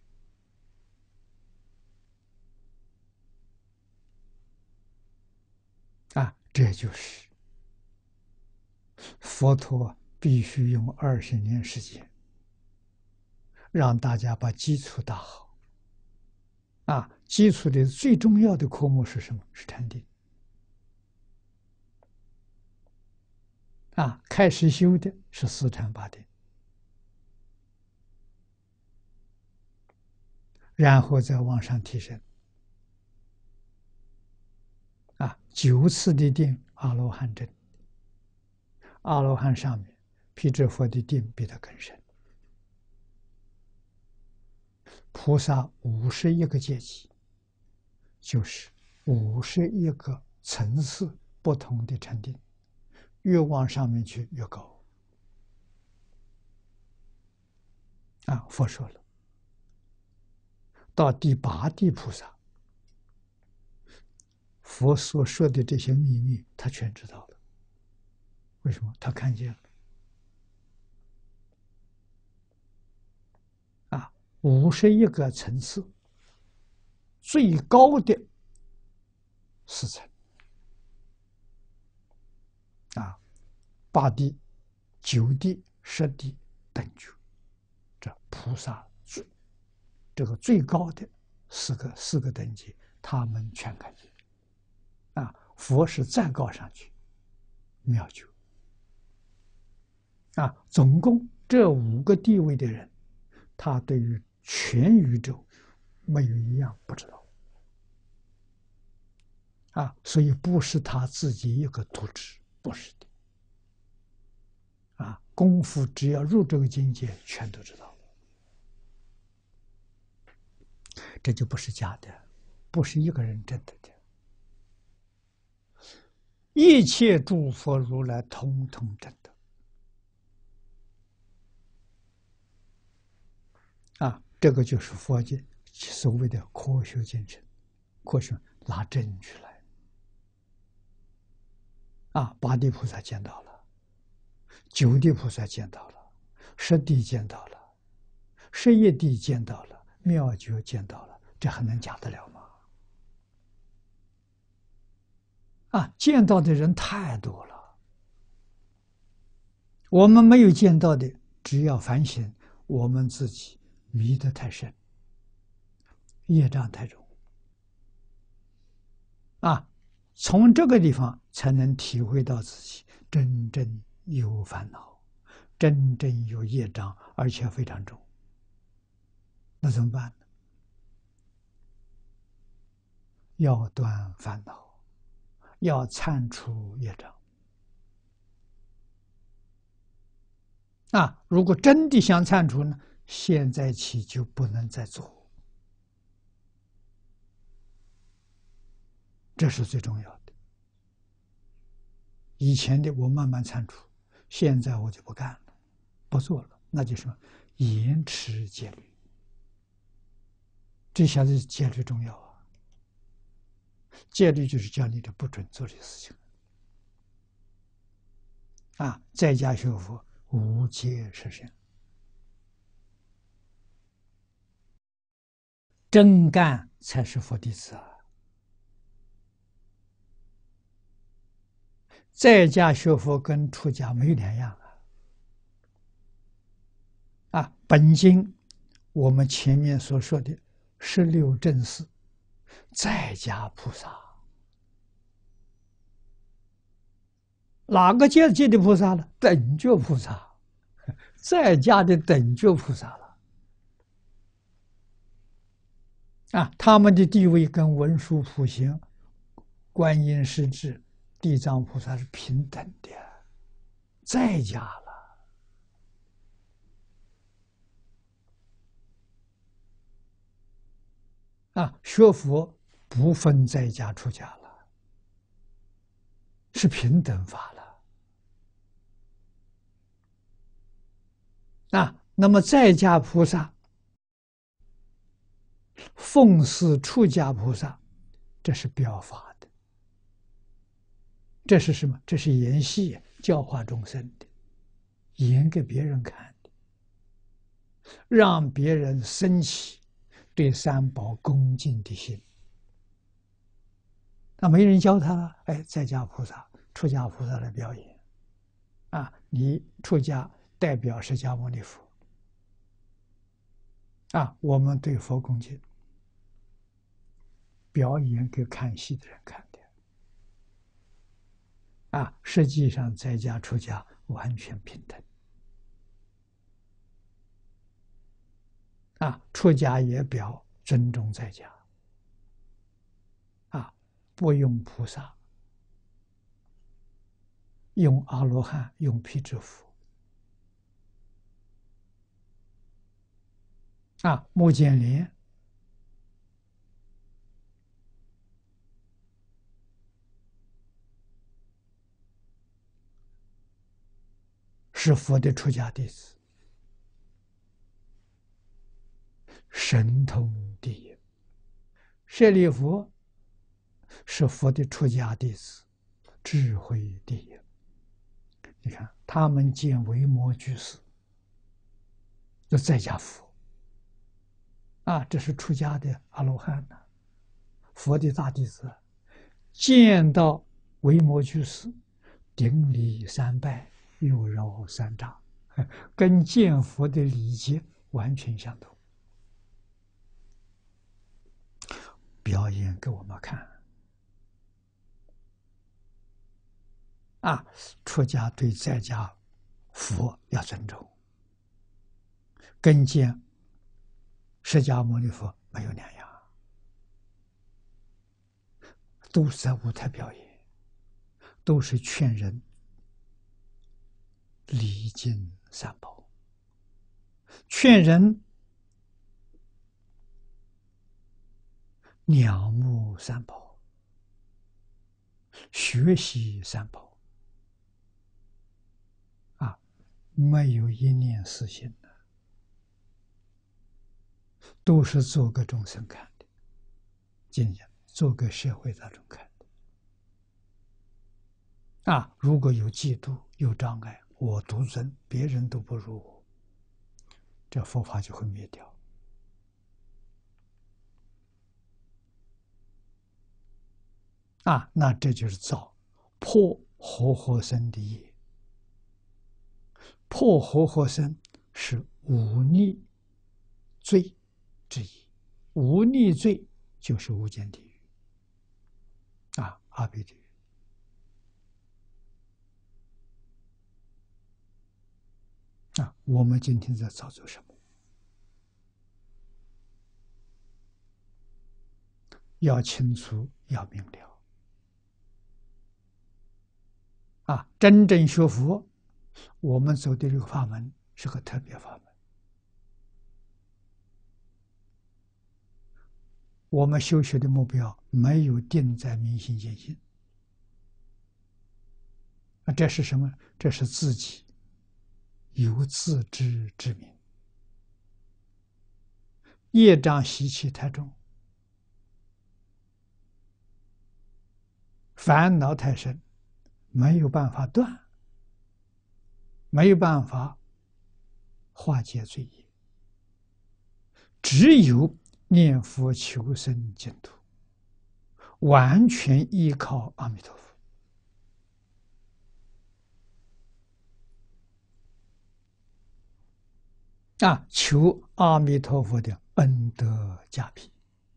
啊，这就是佛陀必须用20年时间，让大家把基础打好。啊，基础的最重要的科目是什么？是禅定。啊，开始修的是四禅八定，然后再往上提升。啊，9次的定，阿罗汉证。阿罗汉上面，辟支佛的定比他更深。菩萨51个阶级，就是51个层次不同的禅定，越往上面去越高。啊，佛说了，到第8地菩萨，佛所说的这些秘密，他全知道了。为什么？他看见了。啊，51个层次，最高的4层。啊，8地、9地、10地等觉，这菩萨这个最高的四个等级，他们全看见。啊，佛是再高上去，妙觉。啊，总共这5个地位的人，他对于全宇宙没有一样不知道。啊，所以不是他自己一个独知，不是的。啊，功夫只要入这个境界，全都知道了。这就不是假的，不是一个人证得的。一切诸佛如来通通证得。啊，这个就是佛经所谓的科学精神，科学拿证据来。啊，8地菩萨见到了，9地菩萨见到了，10地见到了， 十一地见到了，妙觉见到了，这还能假得了吗？啊，见到的人太多了，我们没有见到的，只要反省我们自己迷得太深，业障太重。啊，从这个地方才能体会到自己真正有烦恼，真正有业障，而且非常重。那怎么办呢？要断烦恼，要铲除业障。啊，如果真的想铲除呢，现在起就不能再做，这是最重要的。以前的我慢慢铲除，现在我就不干了，不做了，那就是延迟戒律。这下子戒律重要啊！戒律就是叫你的不准做的事情。啊，在家学佛，无戒实现，真干才是佛弟子啊！在家学佛跟出家没两样啊！啊，本经我们前面所说的16正士，在家菩萨，哪个阶级的菩萨呢？等觉菩萨，在家的等觉菩萨了。啊，他们的地位跟文殊普贤、观音师智、地藏菩萨是平等的，在家了。啊，学佛不分在家出家了，是平等法了。啊，那么在家菩萨奉事出家菩萨，这是表法的，这是什么？这是演戏教化众生的，演给别人看的，让别人生起对三宝恭敬的心。那没人教他了，哎，在家菩萨、出家菩萨来表演。啊，你出家代表释迦牟尼佛。啊，我们对佛恭敬，表演给看戏的人看的。啊，实际上在家出家完全平等。啊，出家也表尊重在家。啊，不用菩萨，用阿罗汉，用辟支佛。啊，目犍连是佛的出家弟子，神通第一。舍利弗是佛的出家弟子，智慧第一。你看，他们见维摩居士，就在家佛。啊，这是出家的阿罗汉呐，佛的大弟子，见到维摩居士，顶礼三拜，右绕三丈，跟见佛的礼节完全相同，表演给我们看。啊，出家对在家佛要尊重，跟见释迦牟尼佛没有两样，都是在舞台表演，都是劝人礼敬三宝，劝人仰慕三宝，学习三宝。啊，没有一念私心的，都是做给众生看的，今天做给社会大众看的。啊，如果有嫉妒、有障碍，我独尊，别人都不如我。 这佛法就会灭掉。那这就是造破活活生的业。破活活生是忤逆罪之一，忤逆罪就是无间地狱，阿鼻地狱。我们今天在造作什么？要清楚，要明了。真正学佛，我们走的这个法门是个特别法门。我们修学的目标没有定在明心见性。这是什么？这是自己有自知之明，业障习气太重，烦恼太深，没有办法断，没有办法化解罪业，只有念佛求生净土，完全依靠阿弥陀佛。求阿弥陀佛的恩德加被，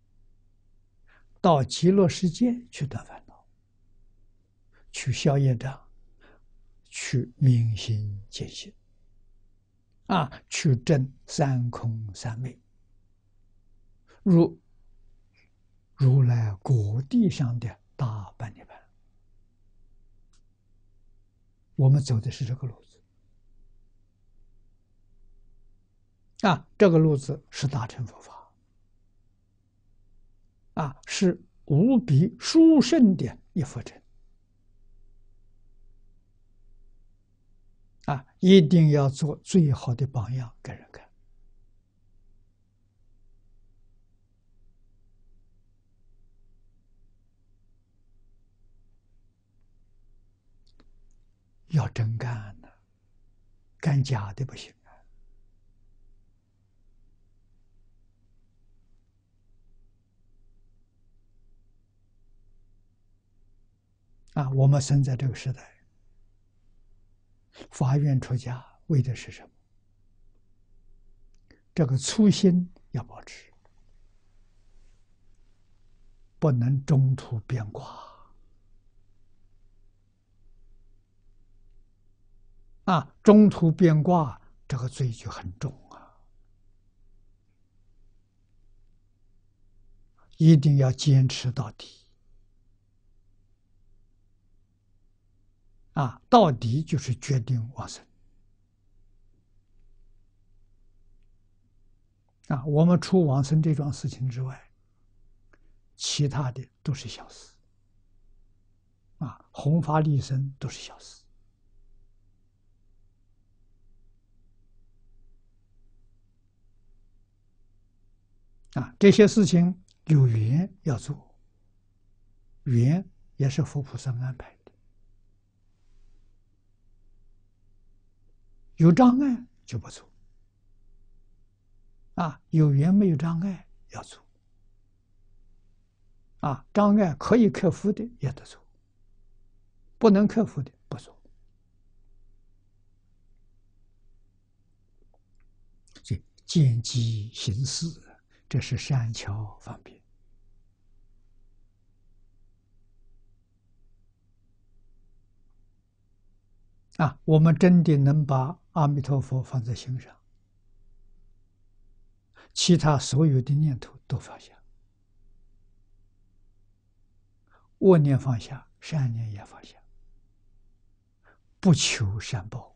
到极乐世界去断烦恼，去消业障，去明心见性，去证三空三昧，如来果地上的大般涅槃。我们走的是这个路子。这个路子是大乘佛法，是无比殊胜的一佛乘。一定要做最好的榜样给人看。要真干呢，干假的不行我们生在这个时代，发愿出家为的是什么？这个初心要保持，不能中途变卦。中途变卦，这个罪就很重一定要坚持到底。到底就是决定往生。我们除往生这桩事情之外，其他的都是小事。弘法利生都是小事。这些事情有缘要做，缘也是佛菩萨安排的。有障碍就不做。有缘没有障碍要做。障碍可以克服的也得做，不能克服的不做。这见机行事，这是善巧方便。我们真的能把阿弥陀佛放在心上，其他所有的念头都放下，恶念放下，善念也放下，不求善报。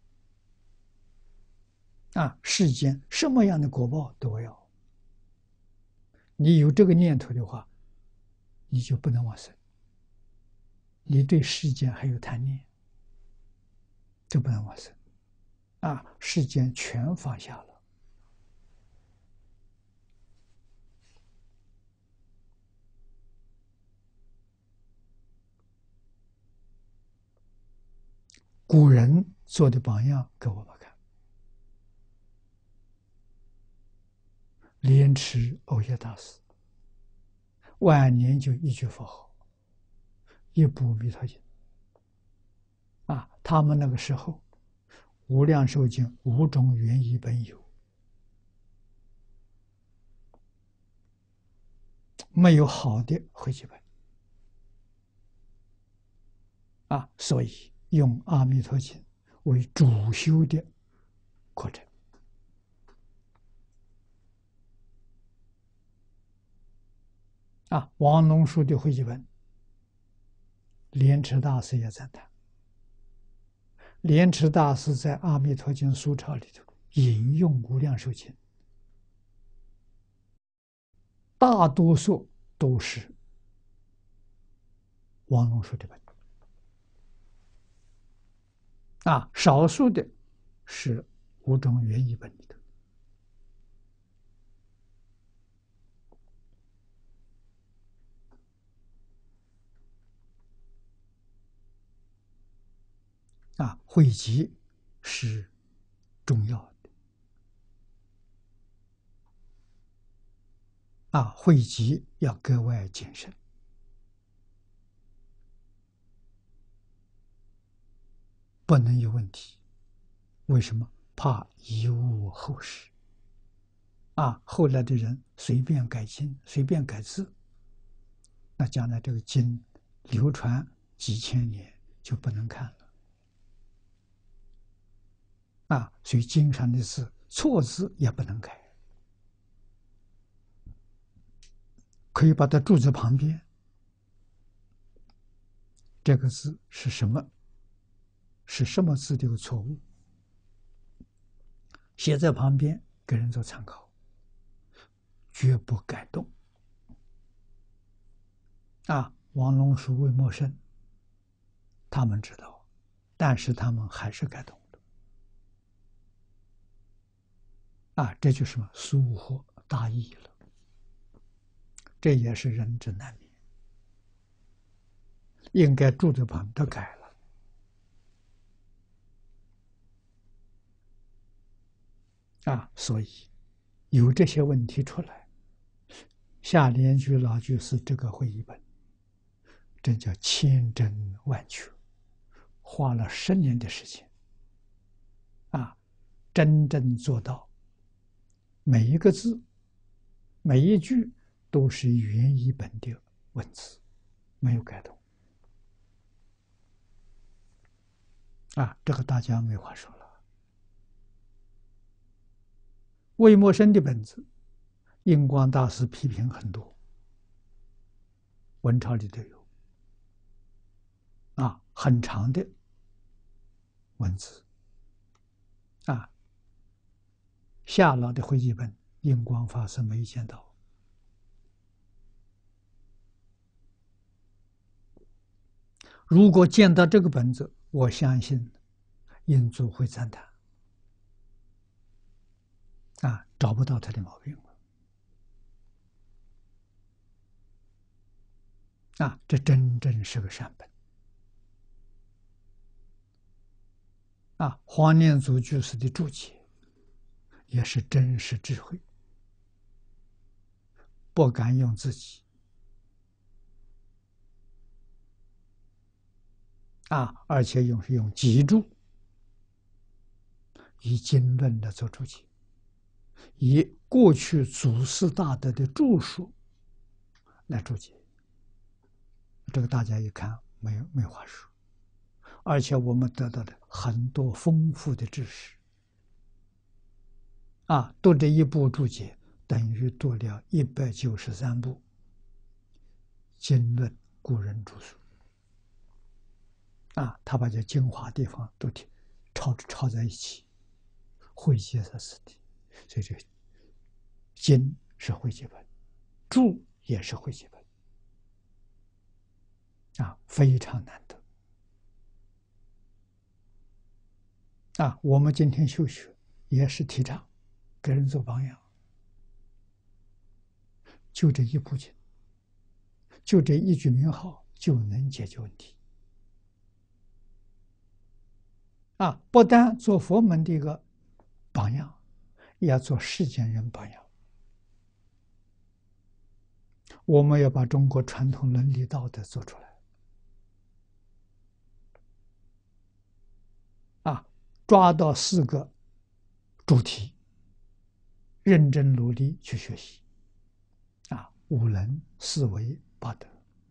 世间什么样的果报都要。你有这个念头的话，你就不能往生。你对世间还有贪念，就不能往生。世间全放下了。古人做的榜样给我们看。 莲池藕益大师晚年就一句佛号，一部《弥陀经》他们那个时候《无量寿经》5种原译本有，没有好的汇集本所以用《阿弥陀经》为主修的课程王龙树的汇集本，莲池大师也赞叹。莲池大师在《阿弥陀经》疏钞里头引用《无量寿经》，大多数都是王龙树的本少数的是5种原译本里头汇集是重要的汇集要格外谨慎，不能有问题。为什么？怕贻误后世后来的人随便改经，随便改字，那将来这个经流传几千年就不能看了所以经上的字错字也不能改，可以把它注在旁边，这个字是什么？是什么字的一个错误，写在旁边给人做参考，绝不改动王龙树、魏默生他们知道，但是他们还是改动了这就是什么？疏忽大意了，这也是人之难免，应该注的旁都改了所以有这些问题出来，夏莲居老居士这个会译本真叫千真万确，花了10年的时间真正做到每一个字每一句都是原译本的文字，没有改动这个大家没话说了。魏默生的本子，印光大师批评很多，文钞里都有很长的文字夏老的会译本，印光法师没见到。如果见到这个本子，我相信印祖会赞叹找不到他的毛病了这真正是个善本黄念祖居士的注解也是真实智慧，不敢用自己而且用集注，以经论来做注解，以过去祖师大德的著述来注解，这个大家一看没话说，而且我们得到了很多丰富的知识读这一部注解等于读了193部经论古人著述他把这精华地方都抄在一起，汇集在此地，所以这个经是汇集本，注也是汇集本非常难得我们今天修学也是提倡给人做榜样，就这一部经，就这一句名号就能解决问题不但做佛门的一个榜样，也要做世间人榜样我们要把中国传统伦理道德做出来，抓到4个主题，认真努力去学习，五伦、四维、八德，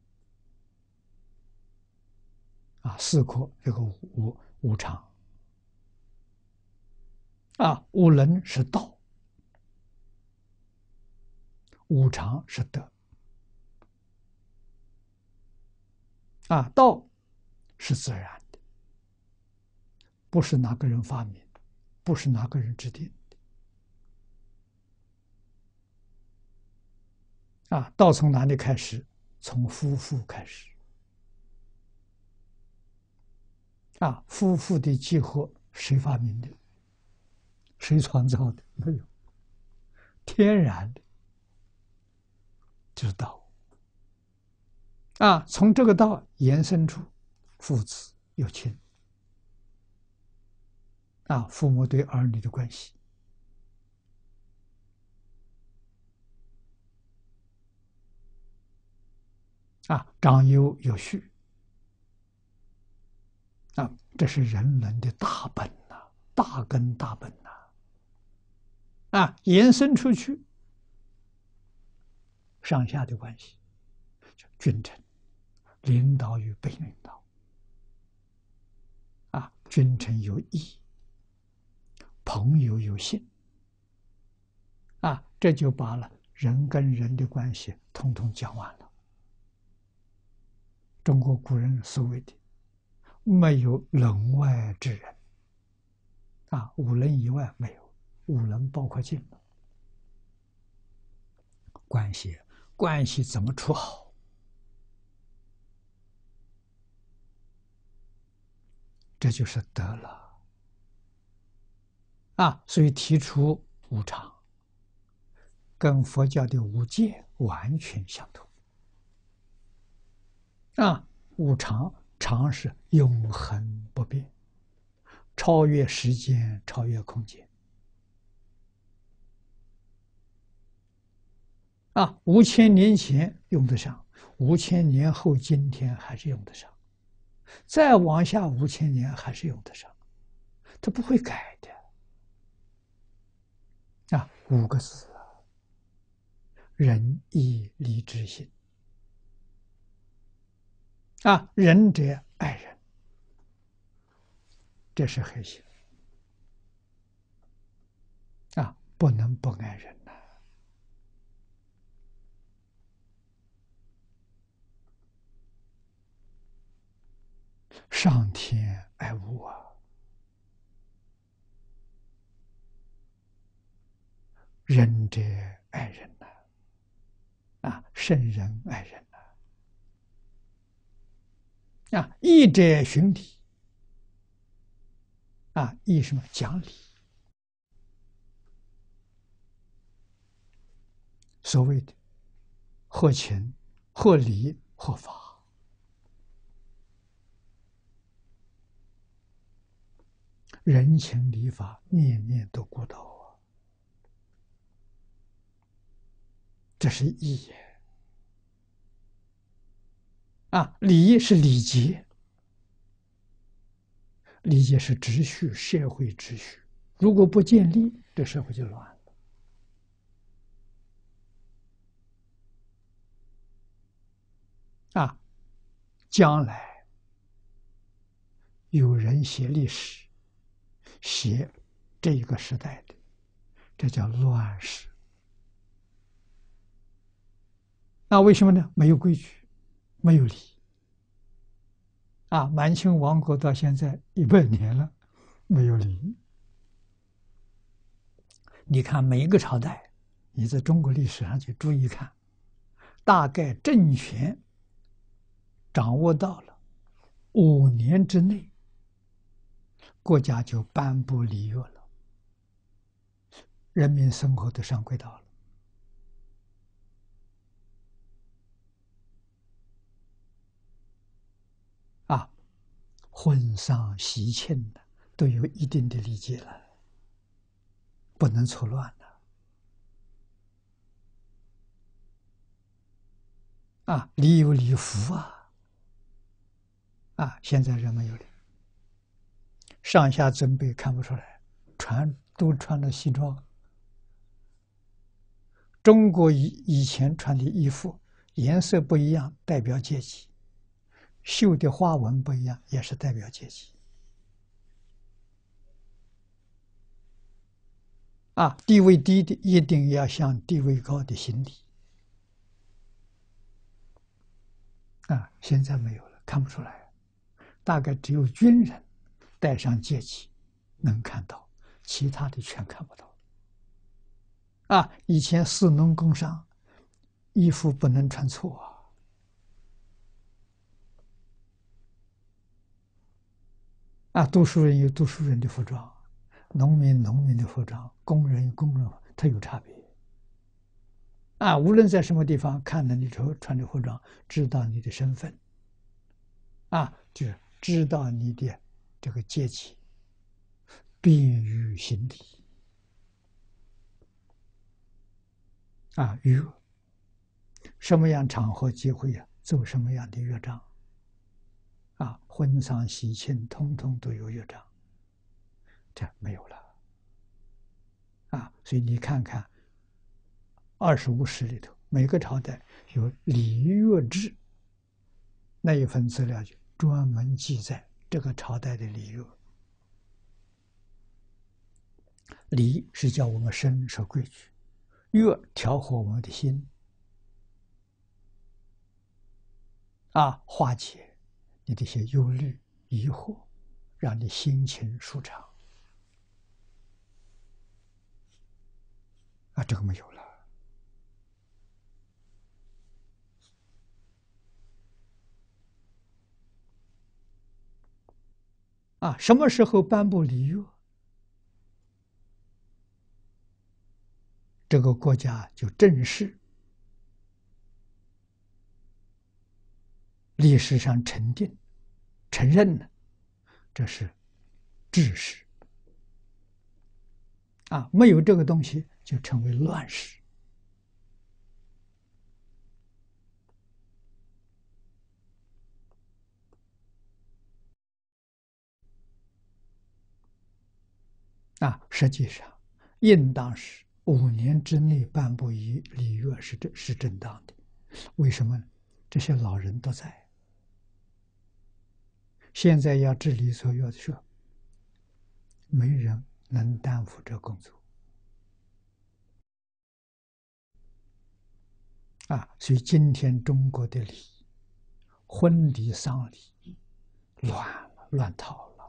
四科这个五常，五伦是道，五常是德，道是自然的，不是哪个人发明的，不是哪个人制定的，道从哪里开始？从夫妇开始，夫妇的结合谁发明的？谁创造的？没有，天然的，就是道。从这个道延伸出父子有亲，父母对儿女的关系，长幼有序，这是人伦的大本呐，大根大本呐，延伸出去，上下的关系，君臣，领导与被领导，君臣有义，朋友有信，这就把了人跟人的关系统统讲完了。中国古人所谓的没有人外之人，五伦以外没有，五伦包括尽了。关系怎么处好？这就是德了。所以提出五常，跟佛教的五戒完全相同。五常，常是永恒不变，超越时间，超越空间。5000年前用得上，5000年后今天还是用得上，再往下5000年还是用得上，它不会改的。5个字，仁义礼智信。仁者爱人，这是核心。不能不爱人呐。上天爱物仁者爱人呐，圣人爱人呐，义者循礼义什么？讲理。所谓的合情、合理、合法，人情礼法面面都顾到这是义也。礼是礼节，礼节是秩序，社会秩序。如果不建立，这社会就乱了。将来有人写历史，写这一个时代的，这叫乱世。为什么呢？没有规矩，没有礼。满清亡国到现在100年了，没有礼。你看每一个朝代，你在中国历史上去注意看，大概政权掌握到了5年之内，国家就颁布礼乐了，人民生活都上轨道了。婚丧喜庆的都有一定的理解了，不能错乱了。 礼有礼服现在人没有礼，上下尊卑看不出来，都穿了西装。中国以前穿的衣服颜色不一样，代表阶级；绣的花纹不一样，也是代表阶级。地位低的一定要向地位高的行礼。现在没有了，看不出来，大概只有军人带上阶级能看到，其他的全看不到。以前士农工商衣服不能穿错读书人有读书人的服装，农民农民的服装，工人有工人，它有差别。无论在什么地方看了你穿的服装，知道你的身份，就是知道你的这个阶级，便于行礼。乐，什么样场合机会奏什么样的乐章。婚丧喜庆，通通都有乐章，这没有了。所以你看看，25史里头，每个朝代有礼乐志那一份资料，就专门记载这个朝代的礼乐。礼是叫我们生守规矩，乐调和我们的心，化解你的一些忧虑、疑惑，让你心情舒畅。这个没有了。什么时候颁布礼乐，这个国家就正式历史上承定、承认了，这是治世。没有这个东西，就成为乱世。实际上，应当是5年之内颁布礼乐是正当的。为什么呢？这些老人都在，现在要治理所有的时候，没人能担负这工作。所以今天中国的礼，婚礼丧礼乱套了。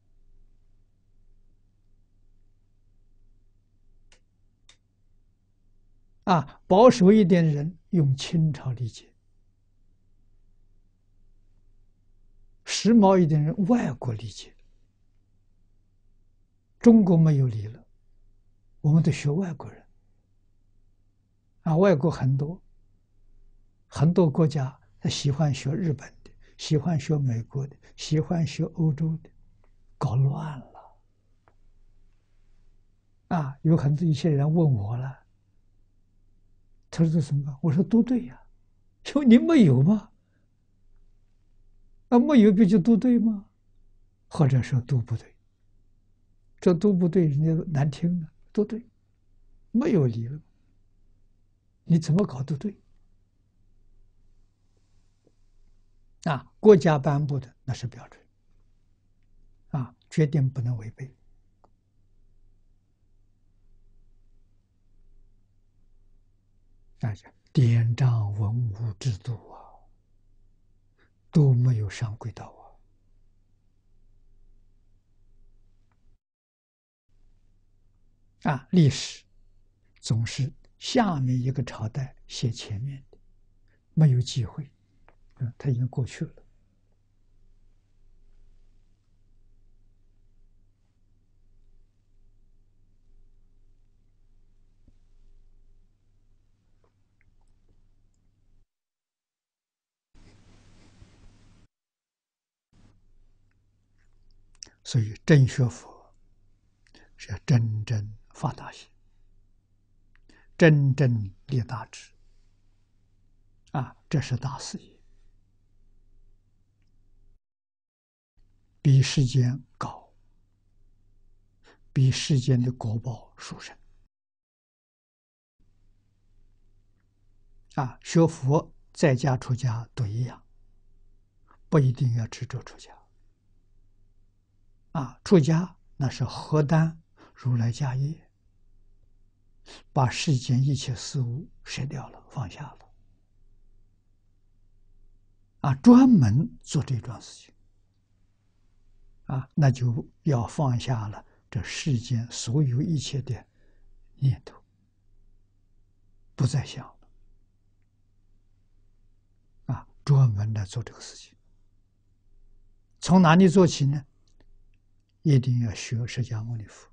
保守一点的人用清朝理解，时髦一点人外国理解。中国没有礼了，我们得学外国人。外国很多国家，他喜欢学日本的，喜欢学美国的，喜欢学欧洲的，搞乱了。有很多一些人问我了，他说这怎么办？我说都对呀，说你没有吗？没有不就都对吗？或者说都不对，这都不对，人家难听了，都对，没有理了，你怎么搞都对。国家颁布的那是标准，决定不能违背。大家典章文武制度都没有上轨道历史总是下面一个朝代写前面的，没有机会，它已经过去了。所以真学佛是要真正发大心，真正立大志， 这是大事业，比世间高，比世间的果报殊胜。学佛在家出家都一样，不一定要执着出家。出家那是何担如来家业，把世间一切事物舍掉了，放下了。专门做这桩事情。那就要放下了这世间所有一切的念头，不再想了。专门来做这个事情。从哪里做起呢？一定要学释迦牟尼佛，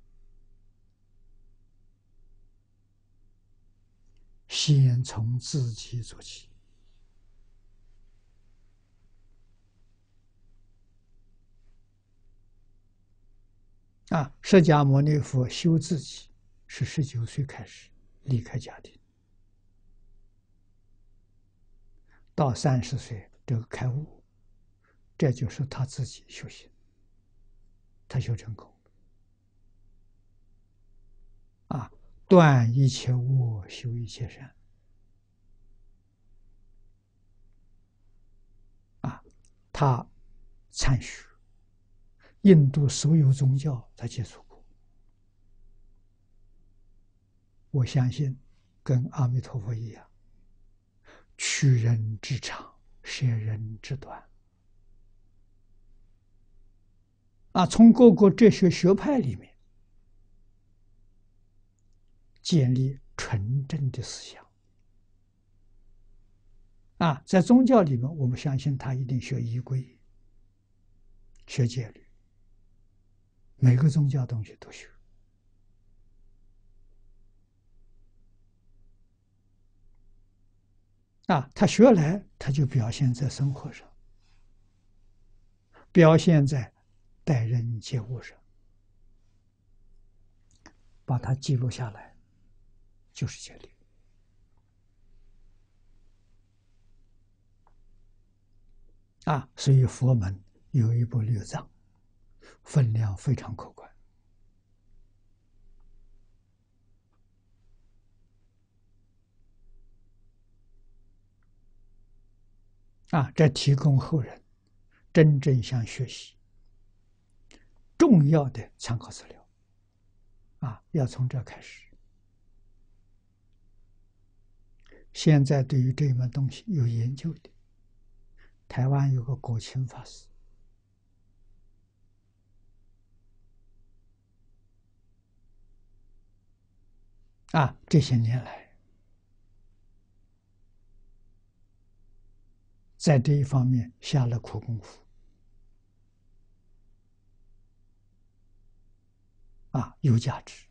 先从自己做起。释迦牟尼佛修自己是19岁开始离开家庭，到30岁这个开悟，这就是他自己修行，他修成功。断一切恶，修一切善。他参学印度所有宗教，他接触过。我相信跟阿弥陀佛一样，取人之长，舍人之短。从各个哲学学派里面建立纯正的思想。在宗教里面，我们相信他一定学仪规，学戒律，每个宗教东西都学。他学来，他就表现在生活上，表现在待人接物上，把它记录下来，就是戒律。所以佛门有一部律藏，分量非常可观。这提供后人真正想学习重要的参考资料。要从这开始。现在对于这一门东西有研究的，台湾有个果钦法师，这些年来在这一方面下了苦功夫。有价值。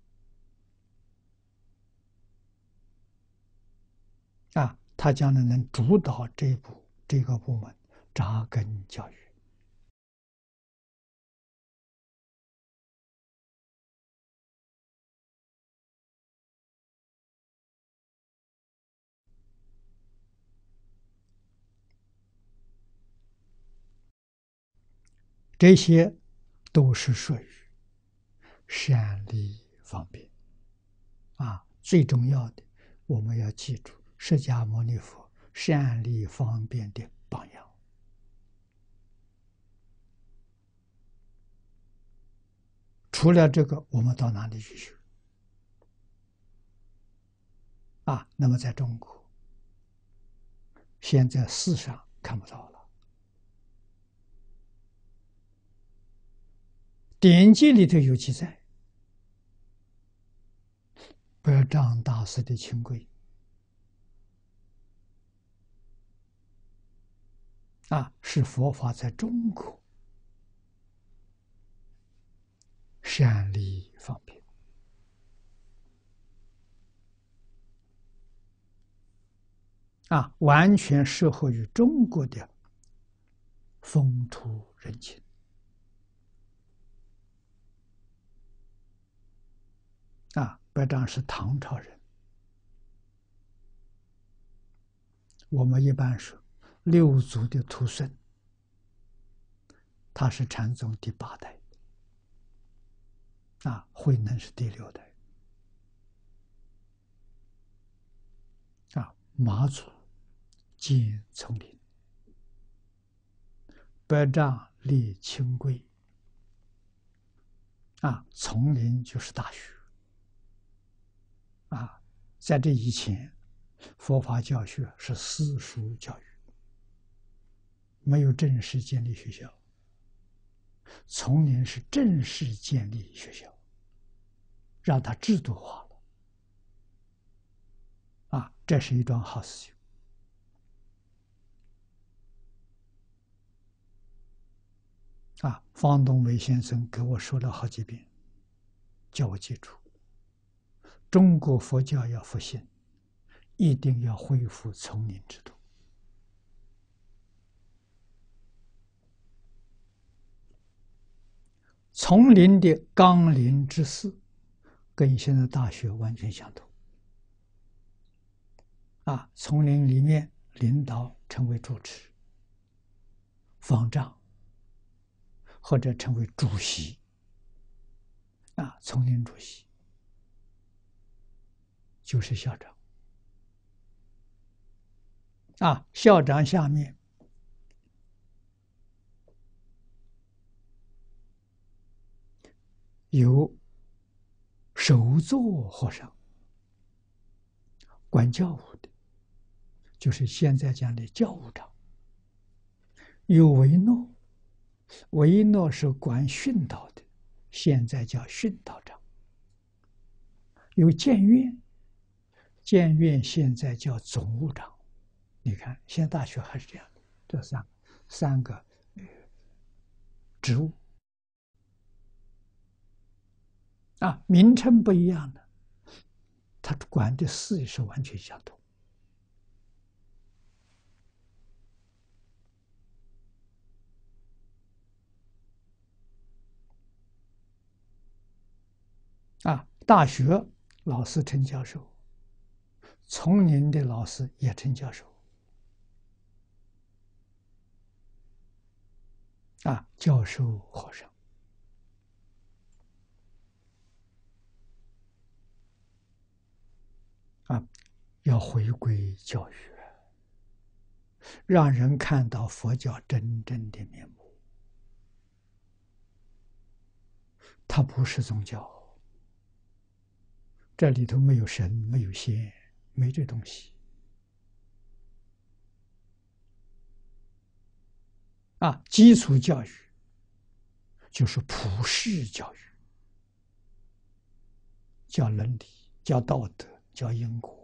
他将来能主导这个部门扎根教育。这些都是属于善利方便。最重要的，我们要记住释迦牟尼佛善利方便的榜样。除了这个，我们到哪里去学？那么在中国，现在世上看不到了。典籍里头有记载，百丈大师的清规。是佛法在中国善利方便。完全适合于中国的风土人情。百丈是唐朝人， 我们一般说六祖的徒孙，他是禅宗第8代，慧能是第6代，马祖建丛林，百丈立清规，丛林就是大学，在这以前，佛法教学是私塾教育，没有正式建立学校。丛林是正式建立学校，让它制度化了，这是一桩好事情。方东伟先生给我说了好几遍，叫我记住，中国佛教要复兴，一定要恢复丛林制度。丛林的纲领之4，跟现在大学完全相同。丛林里面领导成为主持、方丈，或者成为主席，丛林主席就是校长。校长下面有首座和尚，管教务的，就是现在讲的教务长。有维诺，维诺是管训导的，现在叫训导长。有监院，监院现在叫总务长。你看，现在大学还是这样的，这三个职务名称不一样的，他管的事是完全相同。大学老师称教授，丛林的老师也称教授。教授和尚要回归教育，让人看到佛教真正的面目。它不是宗教，这里头没有神，没有仙，没这东西。基础教育就是普世教育，教伦理，教道德，教因果。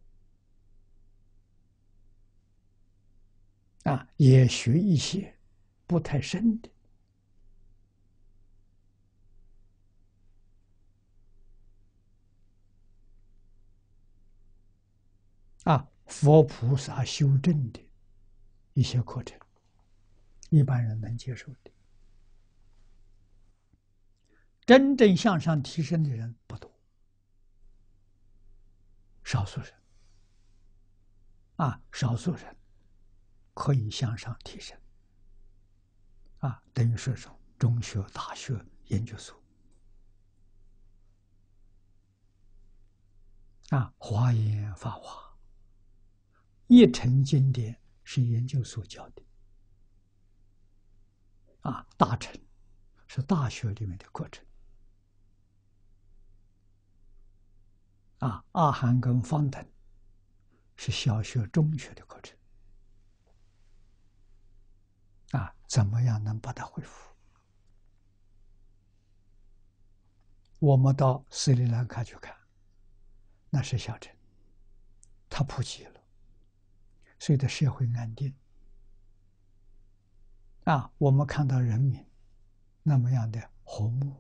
也学一些不太深的。佛菩萨修正的一些课程，一般人能接受的。真正向上提升的人不多，少数人。少数人可以向上提升。等于说是中学、大学、研究所。华严、法华，一乘经典是研究所教的。大乘是大学里面的课程。阿含跟方等是小学、中学的课程。怎么样能把它恢复？我们到斯里兰卡去看，那是小镇，它普及了，所以的社会安定。我们看到人民那么样的和睦。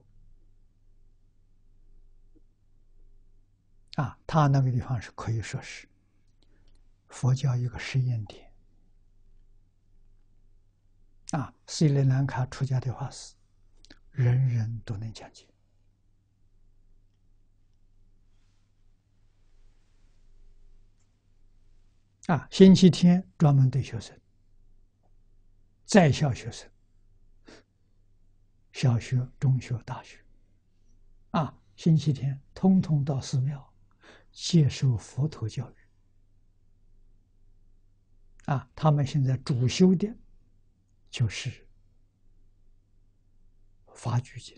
他那个地方是可以说是佛教一个实验点。斯里兰卡出家的法师，人人都能讲经。 星期天专门对学生，在校学生，小学、中学、大学，星期天通通到寺庙接受佛陀教育。他们现在主修的就是法句经。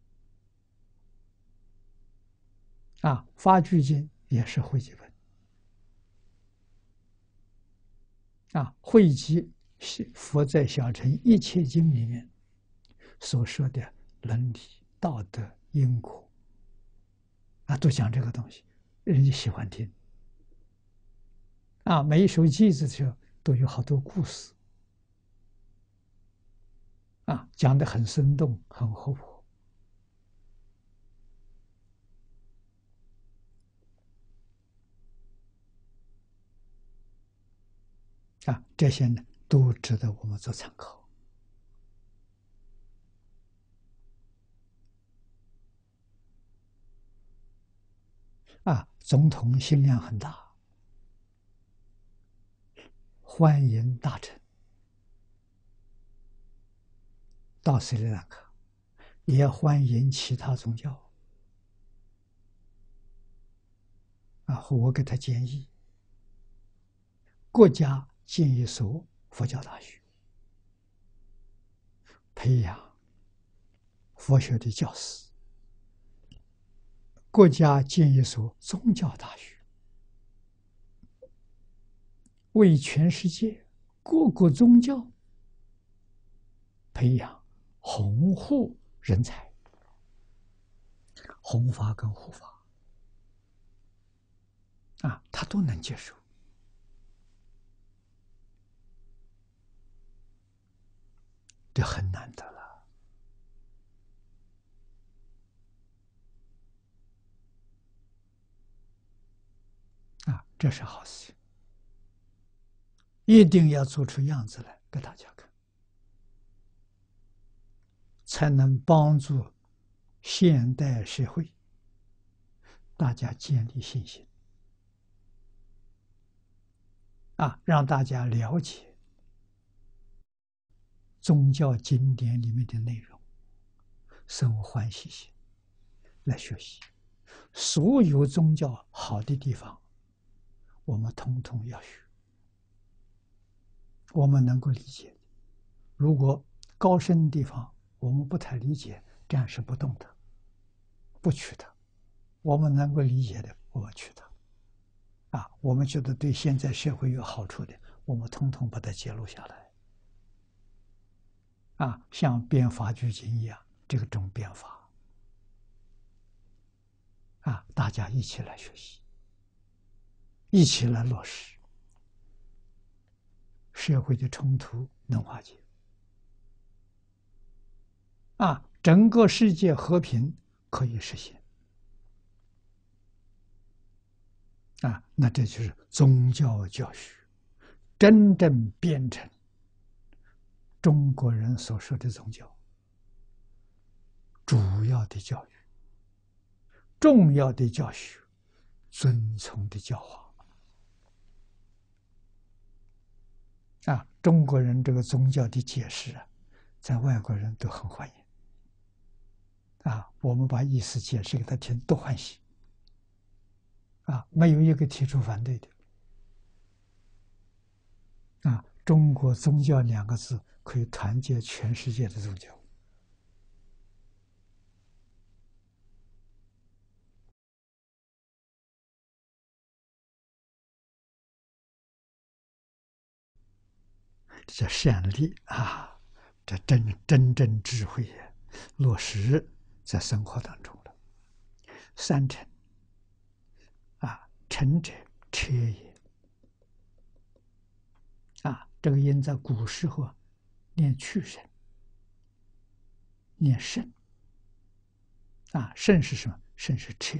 法句经也是汇集本。汇集佛在小乘一切经里面所说的伦理、道德、因果，都讲这个东西，人家喜欢听。每一首偈子上都有好多故事，讲得很生动，很活泼。这些呢都值得我们做参考。总统心量很大，欢迎大臣到斯里兰卡，也欢迎其他宗教。我给他建议，国家建一所佛教大学，培养佛学的教师；国家建一所宗教大学，为全世界各个宗教培养弘护人才，弘法跟护法他都能接受。这很难得了。这是好事情，一定要做出样子来给大家看，才能帮助现代社会大家建立信心，让大家了解宗教经典里面的内容，生欢喜心来学习。所有宗教好的地方，我们统统要学，我们能够理解。如果高深的地方我们不太理解，这样是不动的，不取它。我们能够理解的，我们取它。我们觉得对现在社会有好处的，我们统统把它揭露下来。像编法句经一样，这种编法，大家一起来学习，一起来落实，社会的冲突能化解，整个世界和平可以实现。那这就是宗教教学真正变成中国人所说的宗教主要的教育、重要的教学、遵从的教化。中国人这个宗教的解释在外国人都很欢迎。我们把意思解释给他听，都欢喜。没有一个提出反对的。中国宗教2个字可以团结全世界的宗教。这叫善力这真正智慧落实在生活当中了。三乘乘者车也这个音在古时候念去声，念圣圣是什么？圣是车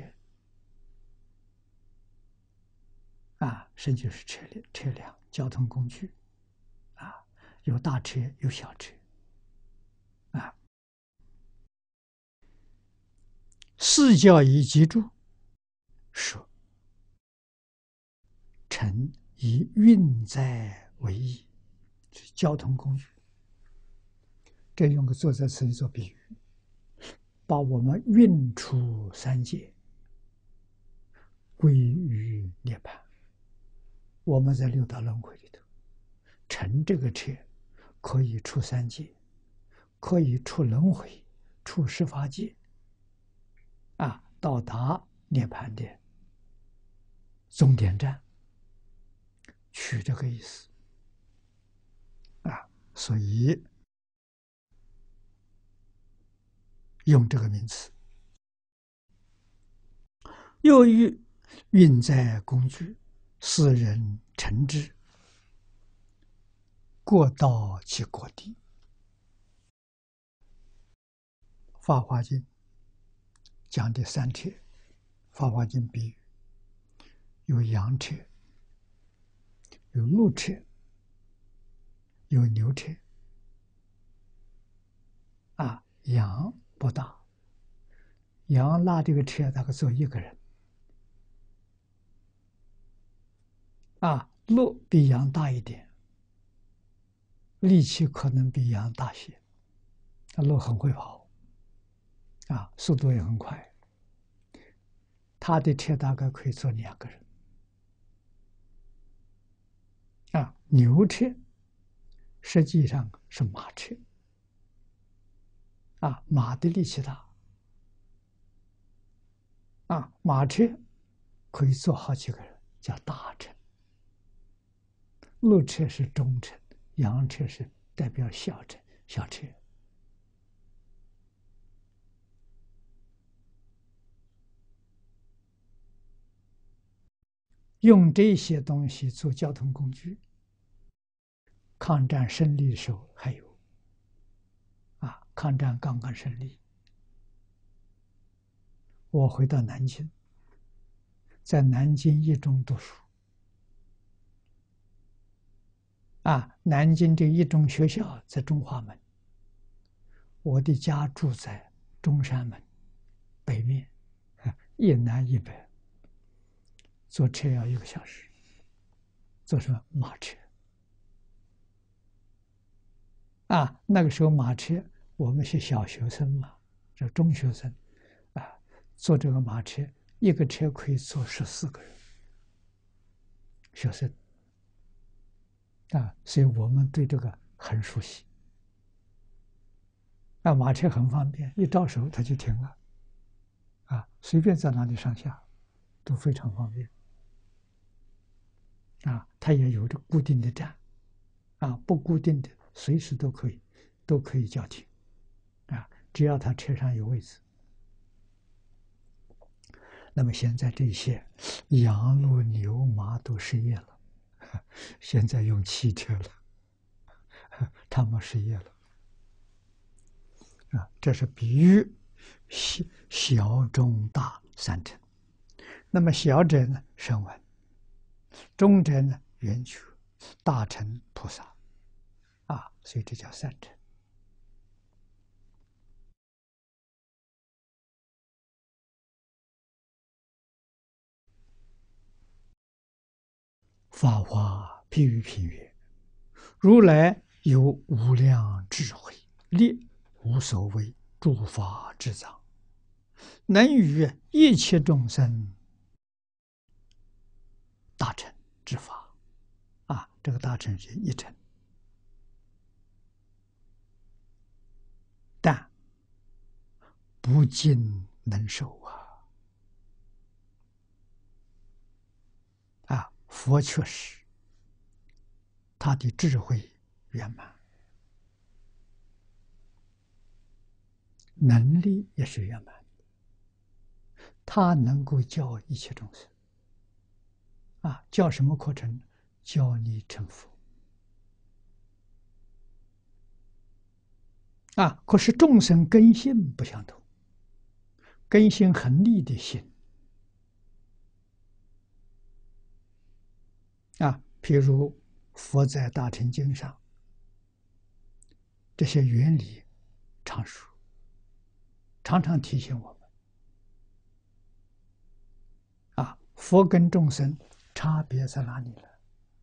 圣就是车辆、交通工具有大车有小车四教以记住说，乘以运载为义，是交通工具。这用个坐在此里做比喻，把我们运出三界，归于涅槃。我们在六道轮回里头，乘这个车，可以出三界，可以出轮回，出十法界，到达涅槃的终点站，取这个意思所以用这个名词。又欲运载工具，世人乘之，过道其过地。法华经讲的三车，法华经比喻有羊车，有鹿车，有牛车。羊不大，羊拉这个车大概坐一个人。鹿比羊大一点，力气可能比羊大些。鹿很会跑，速度也很快。它的车大概可以坐2个人。牛车实际上是马车。马的力气大。马车可以坐好几个人，叫大车。鹿车是中车，羊车是代表小车。用这些东西做交通工具，抗战胜利的时候还有。抗战刚刚胜利，我回到南京，在南京一中读书。南京这一中学校在中华门，我的家住在中山门北面，一南一北，坐车要1个小时。坐什么马车？那个时候马车，我们是小学生嘛，这中学生，坐这个马车，一个车可以坐14个人，学生。所以我们对这个很熟悉。马车很方便，一招手它就停了。随便在哪里上下都非常方便。它也有着固定的站，不固定的随时都可以叫停。只要它车上有位置。那么现在这些羊、鹿、牛、马都失业了，现在用汽车了，他们失业了。这是比喻小中大三乘。那么小者呢，声闻；中者呢，圆觉；大乘菩萨。所以这叫三乘。法华譬喻品曰：如来有无量智慧，力无所谓诸法之藏，能与一切众生大乘之法。这个大乘是一乘，但不尽能受佛确实他的智慧圆满，能力也是圆满，他能够教一切众生。教什么课程？教你成佛。可是众生根性不相同，根性很利的心。譬如佛在《大乘经》上这些原理常说，常常提醒我们。佛跟众生差别在哪里呢？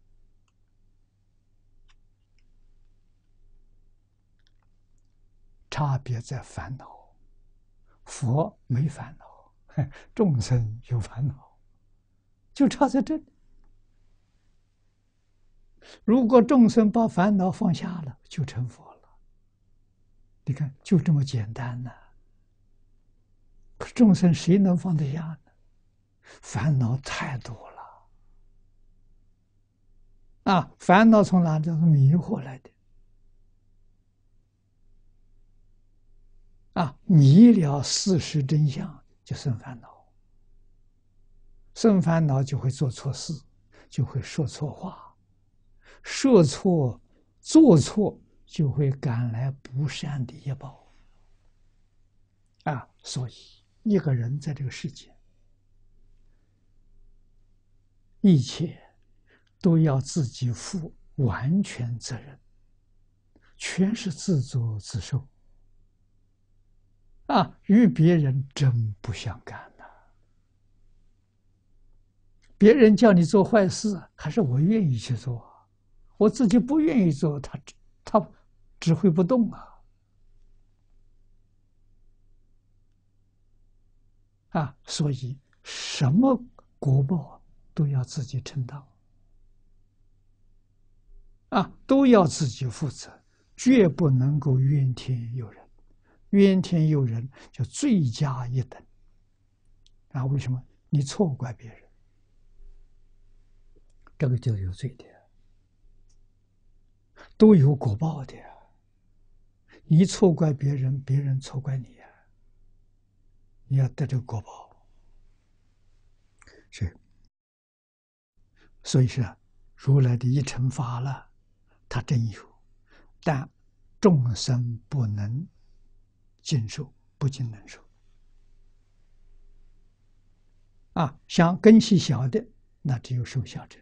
差别在烦恼，佛没烦恼，众生有烦恼，就差在这里。如果众生把烦恼放下了，就成佛了。你看，就这么简单呢。可众生谁能放得下呢？烦恼太多了啊！烦恼从哪里？从迷惑来的啊！迷了事实真相，就生烦恼。生烦恼就会做错事，就会说错话，说错、做错就会赶来不善的业报啊！所以，一个人在这个世界，一切都要自己负完全责任，全是自作自受啊！与别人真不相干呐。别人叫你做坏事，还是我愿意去做，我自己不愿意做，他指挥不动啊！所以什么果报都要自己承担啊，都要自己负责，绝不能够怨天尤人。怨天尤人就罪加一等啊！为什么？你错怪别人，这个就有罪的，都有果报的。你错怪别人，别人错怪你呀，你要得这个果报。所以说，如来的一乘法了，他真有，但众生不能尽受，不尽能受啊！像根器小的，那只有受小者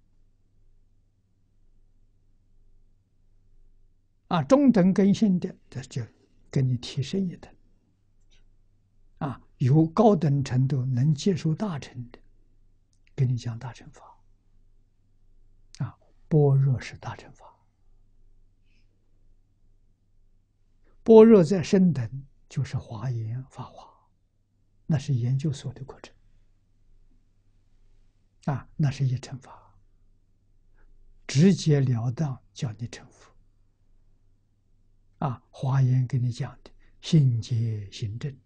啊；中等根性的，这就给你提升一等啊；有高等程度能接受大乘的，给你讲大乘法啊。般若是大乘法，般若在升等就是华严法华，那是研究所的过程啊，那是一乘法，直截了当叫你成佛啊。华严给你讲的信解行证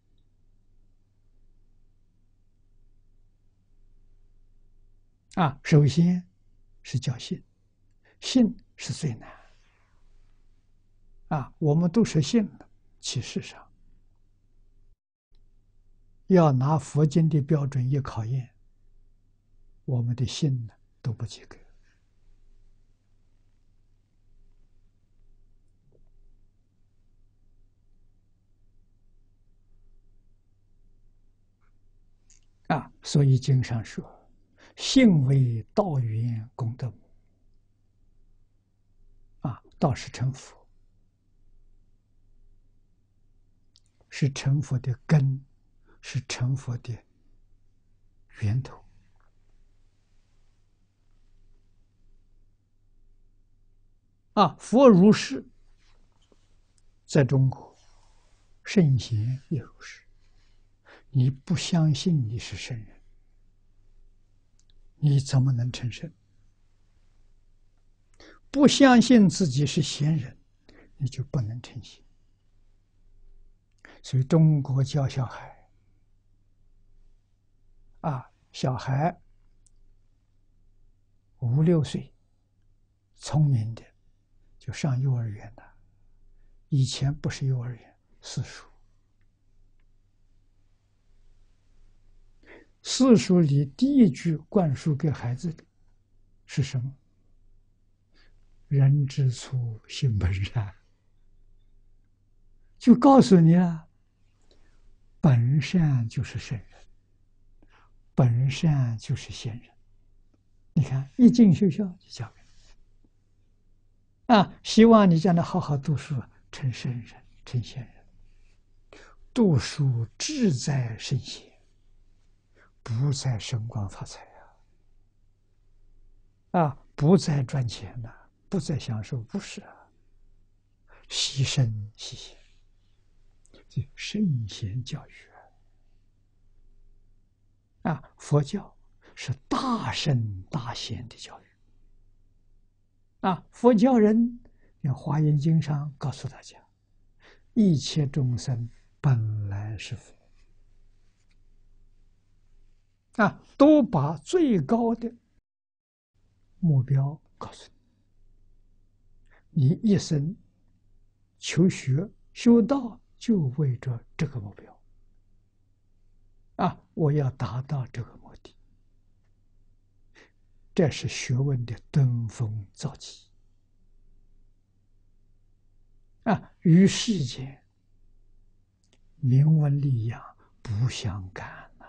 啊，首先是叫信，信是最难啊。我们都是信的，其实上要拿佛经的标准一考验，我们的信呢都不及格啊。所以经上说，信为道源功德母啊，道是成佛，是成佛的根，是成佛的源头啊。佛如是，在中国圣贤也如是。你不相信你是圣人，你怎么能成圣？不相信自己是贤人，你就不能成贤。所以中国教小孩啊，小孩5、6岁，聪明的就上幼儿园了。以前不是幼儿园，私塾。私塾里第一句灌输给孩子的是什么？人之初，性本善。就告诉你了，本善就是圣人，本善就是贤人。你看，一进学校就教给你啊，希望你将来好好读书，成圣人，成贤人。读书志在圣贤，不在升官发财不在赚钱不在享受，不是牺牲牺牲即圣贤教育啊，佛教是大圣大贤的教育啊。佛教人在华严经上告诉大家，一切众生本来是佛啊，都把最高的目标告诉你，你一生求学修道就为着这个目标啊！我要达到这个目的，这是学问的登峰造极啊！与世间名闻利养不相干呐、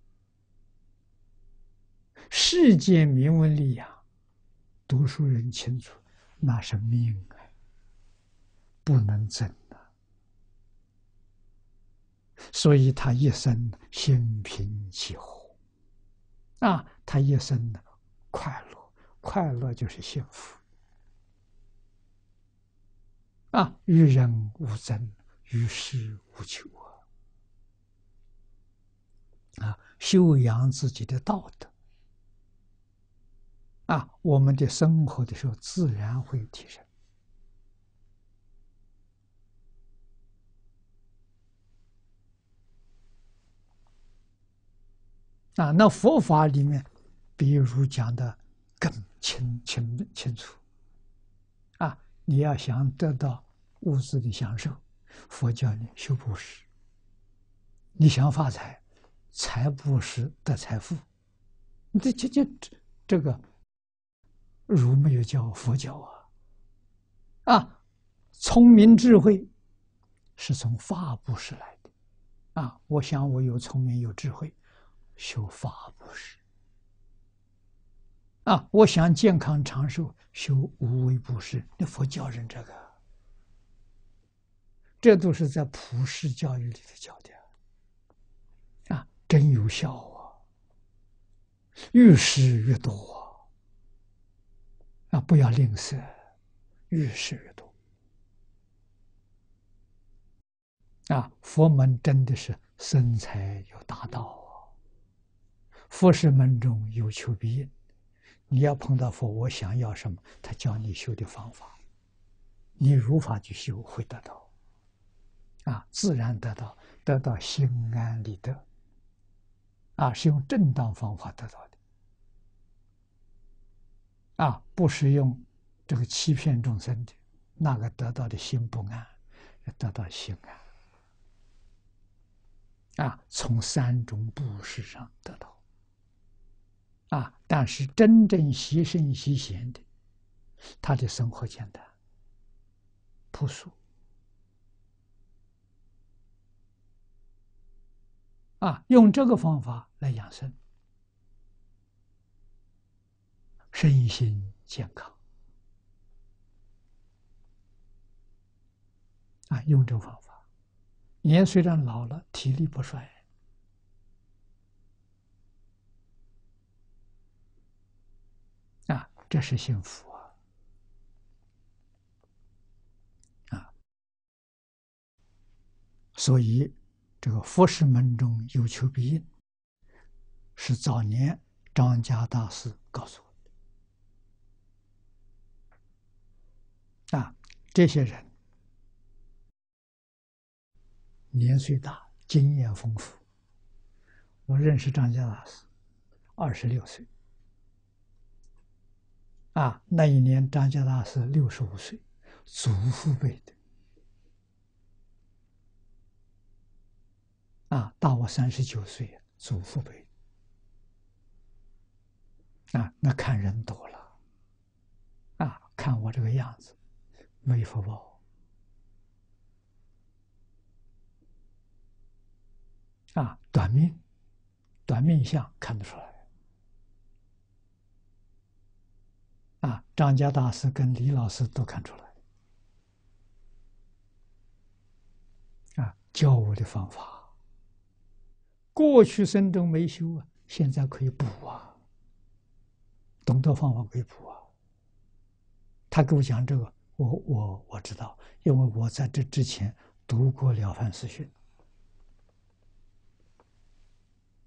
世间名闻利养，读书人清楚，那是命啊，不能争的。所以他一生心平气和啊，他一生的快乐，快乐就是幸福啊，与人无争，与世无求啊，修养自己的道德啊，我们的生活的时候自然会提升啊。那佛法里面，比如讲的更清楚啊，你要想得到物质的享受，佛教你修布施；你想发财，财布施得财富。这个儒没有教，佛教啊，聪明智慧是从法布施来的啊。我想我有聪明有智慧，修法布施啊。我想健康长寿，修无为布施。那佛教人这个，这都是在普世教育里头教的啊，真有效啊，越施越多啊，不要吝啬，越施越多啊。佛门真的是生财有大道啊，佛事门中有求必应。你要碰到佛，我想要什么，他教你修的方法，你如法去修，会得到啊，自然得到心安理得啊，是用正当方法得到的啊，不是用这个欺骗众生的，那个得到的心不安，得到心安啊，从三种布施上得到啊。但是真正习圣习贤的，他的生活简单朴素啊，用这个方法来养生，身心健康啊，用这个方法，年虽然老了，体力不衰啊，这是幸福啊！所以这个佛事门中有求必应，是早年张家大师告诉我啊。这些人年岁大，经验丰富。我认识张家大师26岁啊，那一年张家大师65岁，祖父辈的啊，大我39岁，祖父辈啊，那看人多了啊，看我这个样子，没福报啊，短命相看得出来啊，张家大师跟李老师都看出来啊，教我的方法，过去生中没修啊，现在可以补啊，懂得方法可以补啊。他给我讲这个，我知道，因为我在这之前读过《了凡四训》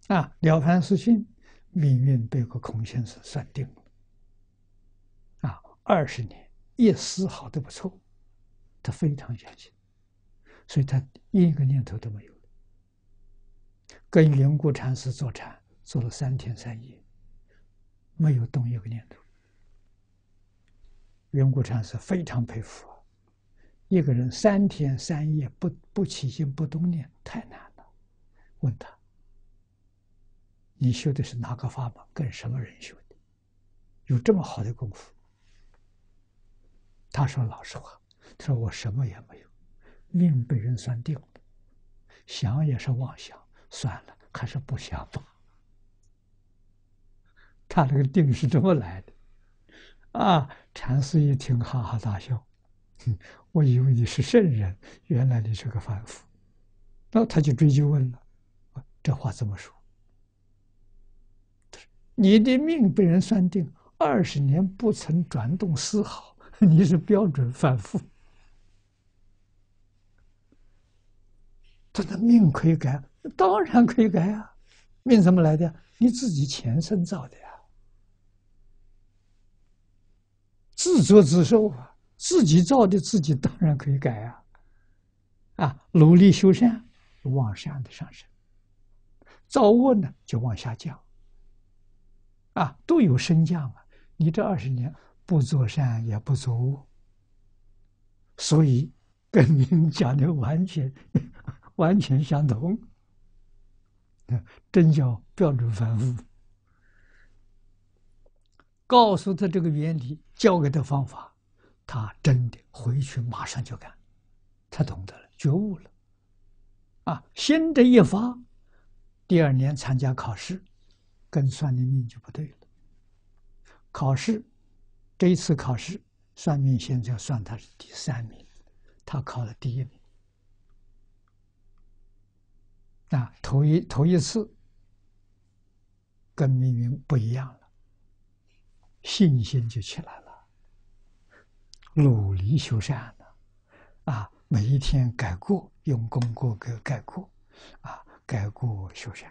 了凡四训，命运被个孔先生算定了。20年一丝毫都不错，他非常相信，所以他一个念头都没有了。跟云谷禅师坐禅，坐了3天3夜，没有动一个念头。云谷禅师非常佩服一个人3天3夜不起心不动念，太难了。问他：“你修的是哪个法门？跟什么人修的？有这么好的功夫？”他说：“老实话，他说我什么也没有，命被人算定了，想也是妄想，算了，还是不想吧。”他这个定是这么来的。禅师一听哈哈大笑，我以为你是圣人，原来你是个凡夫。然后他就追究问了：“这话怎么说？”你的命被人算定，20年不曾转动丝毫，你是标准凡夫。他的命可以改，当然可以改啊！命怎么来的？你自己前生造的呀，自作自受啊！自己造的，自己当然可以改啊！努力修善，往善的上升；造恶呢，就往下降。都有升降啊！你这20年不做善也不做恶，所以跟您讲的完全相同，真叫标准凡夫。告诉他这个原理，教给他方法，他真的回去马上就干，他懂得了，觉悟了。心这一发，第2年参加考试，跟算的命就不对了。考试这一次考试，算命先生算他是第3名，他考了第1名。头一次跟命运不一样了，信心就起来了，努力修善了，每一天改过，用功过改过，改过修善，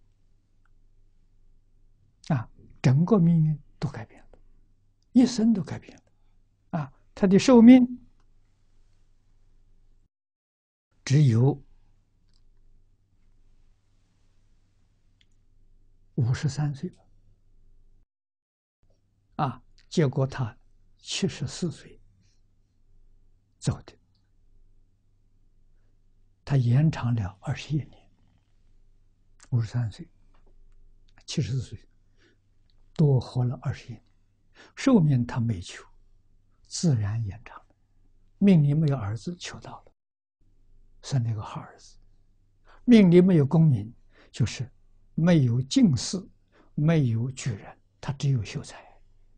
整个命运都改变了，一生都改变了，他的寿命只有53岁结果他74岁走的，他延长了21年，53岁，74岁，多活了21年，寿命他没求，自然延长了。命里没有儿子，求到了，生了一个好儿子；命里没有功名，就是没有进士，没有举人，他只有秀才。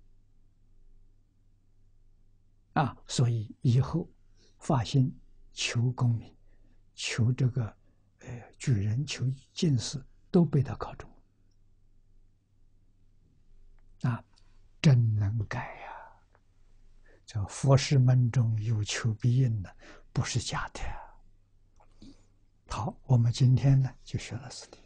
所以以后发心求功名，求这个举人，求进士，都被他考中真能改呀！这佛事门中有求必应的，不是假的。好，我们今天呢就学到此地。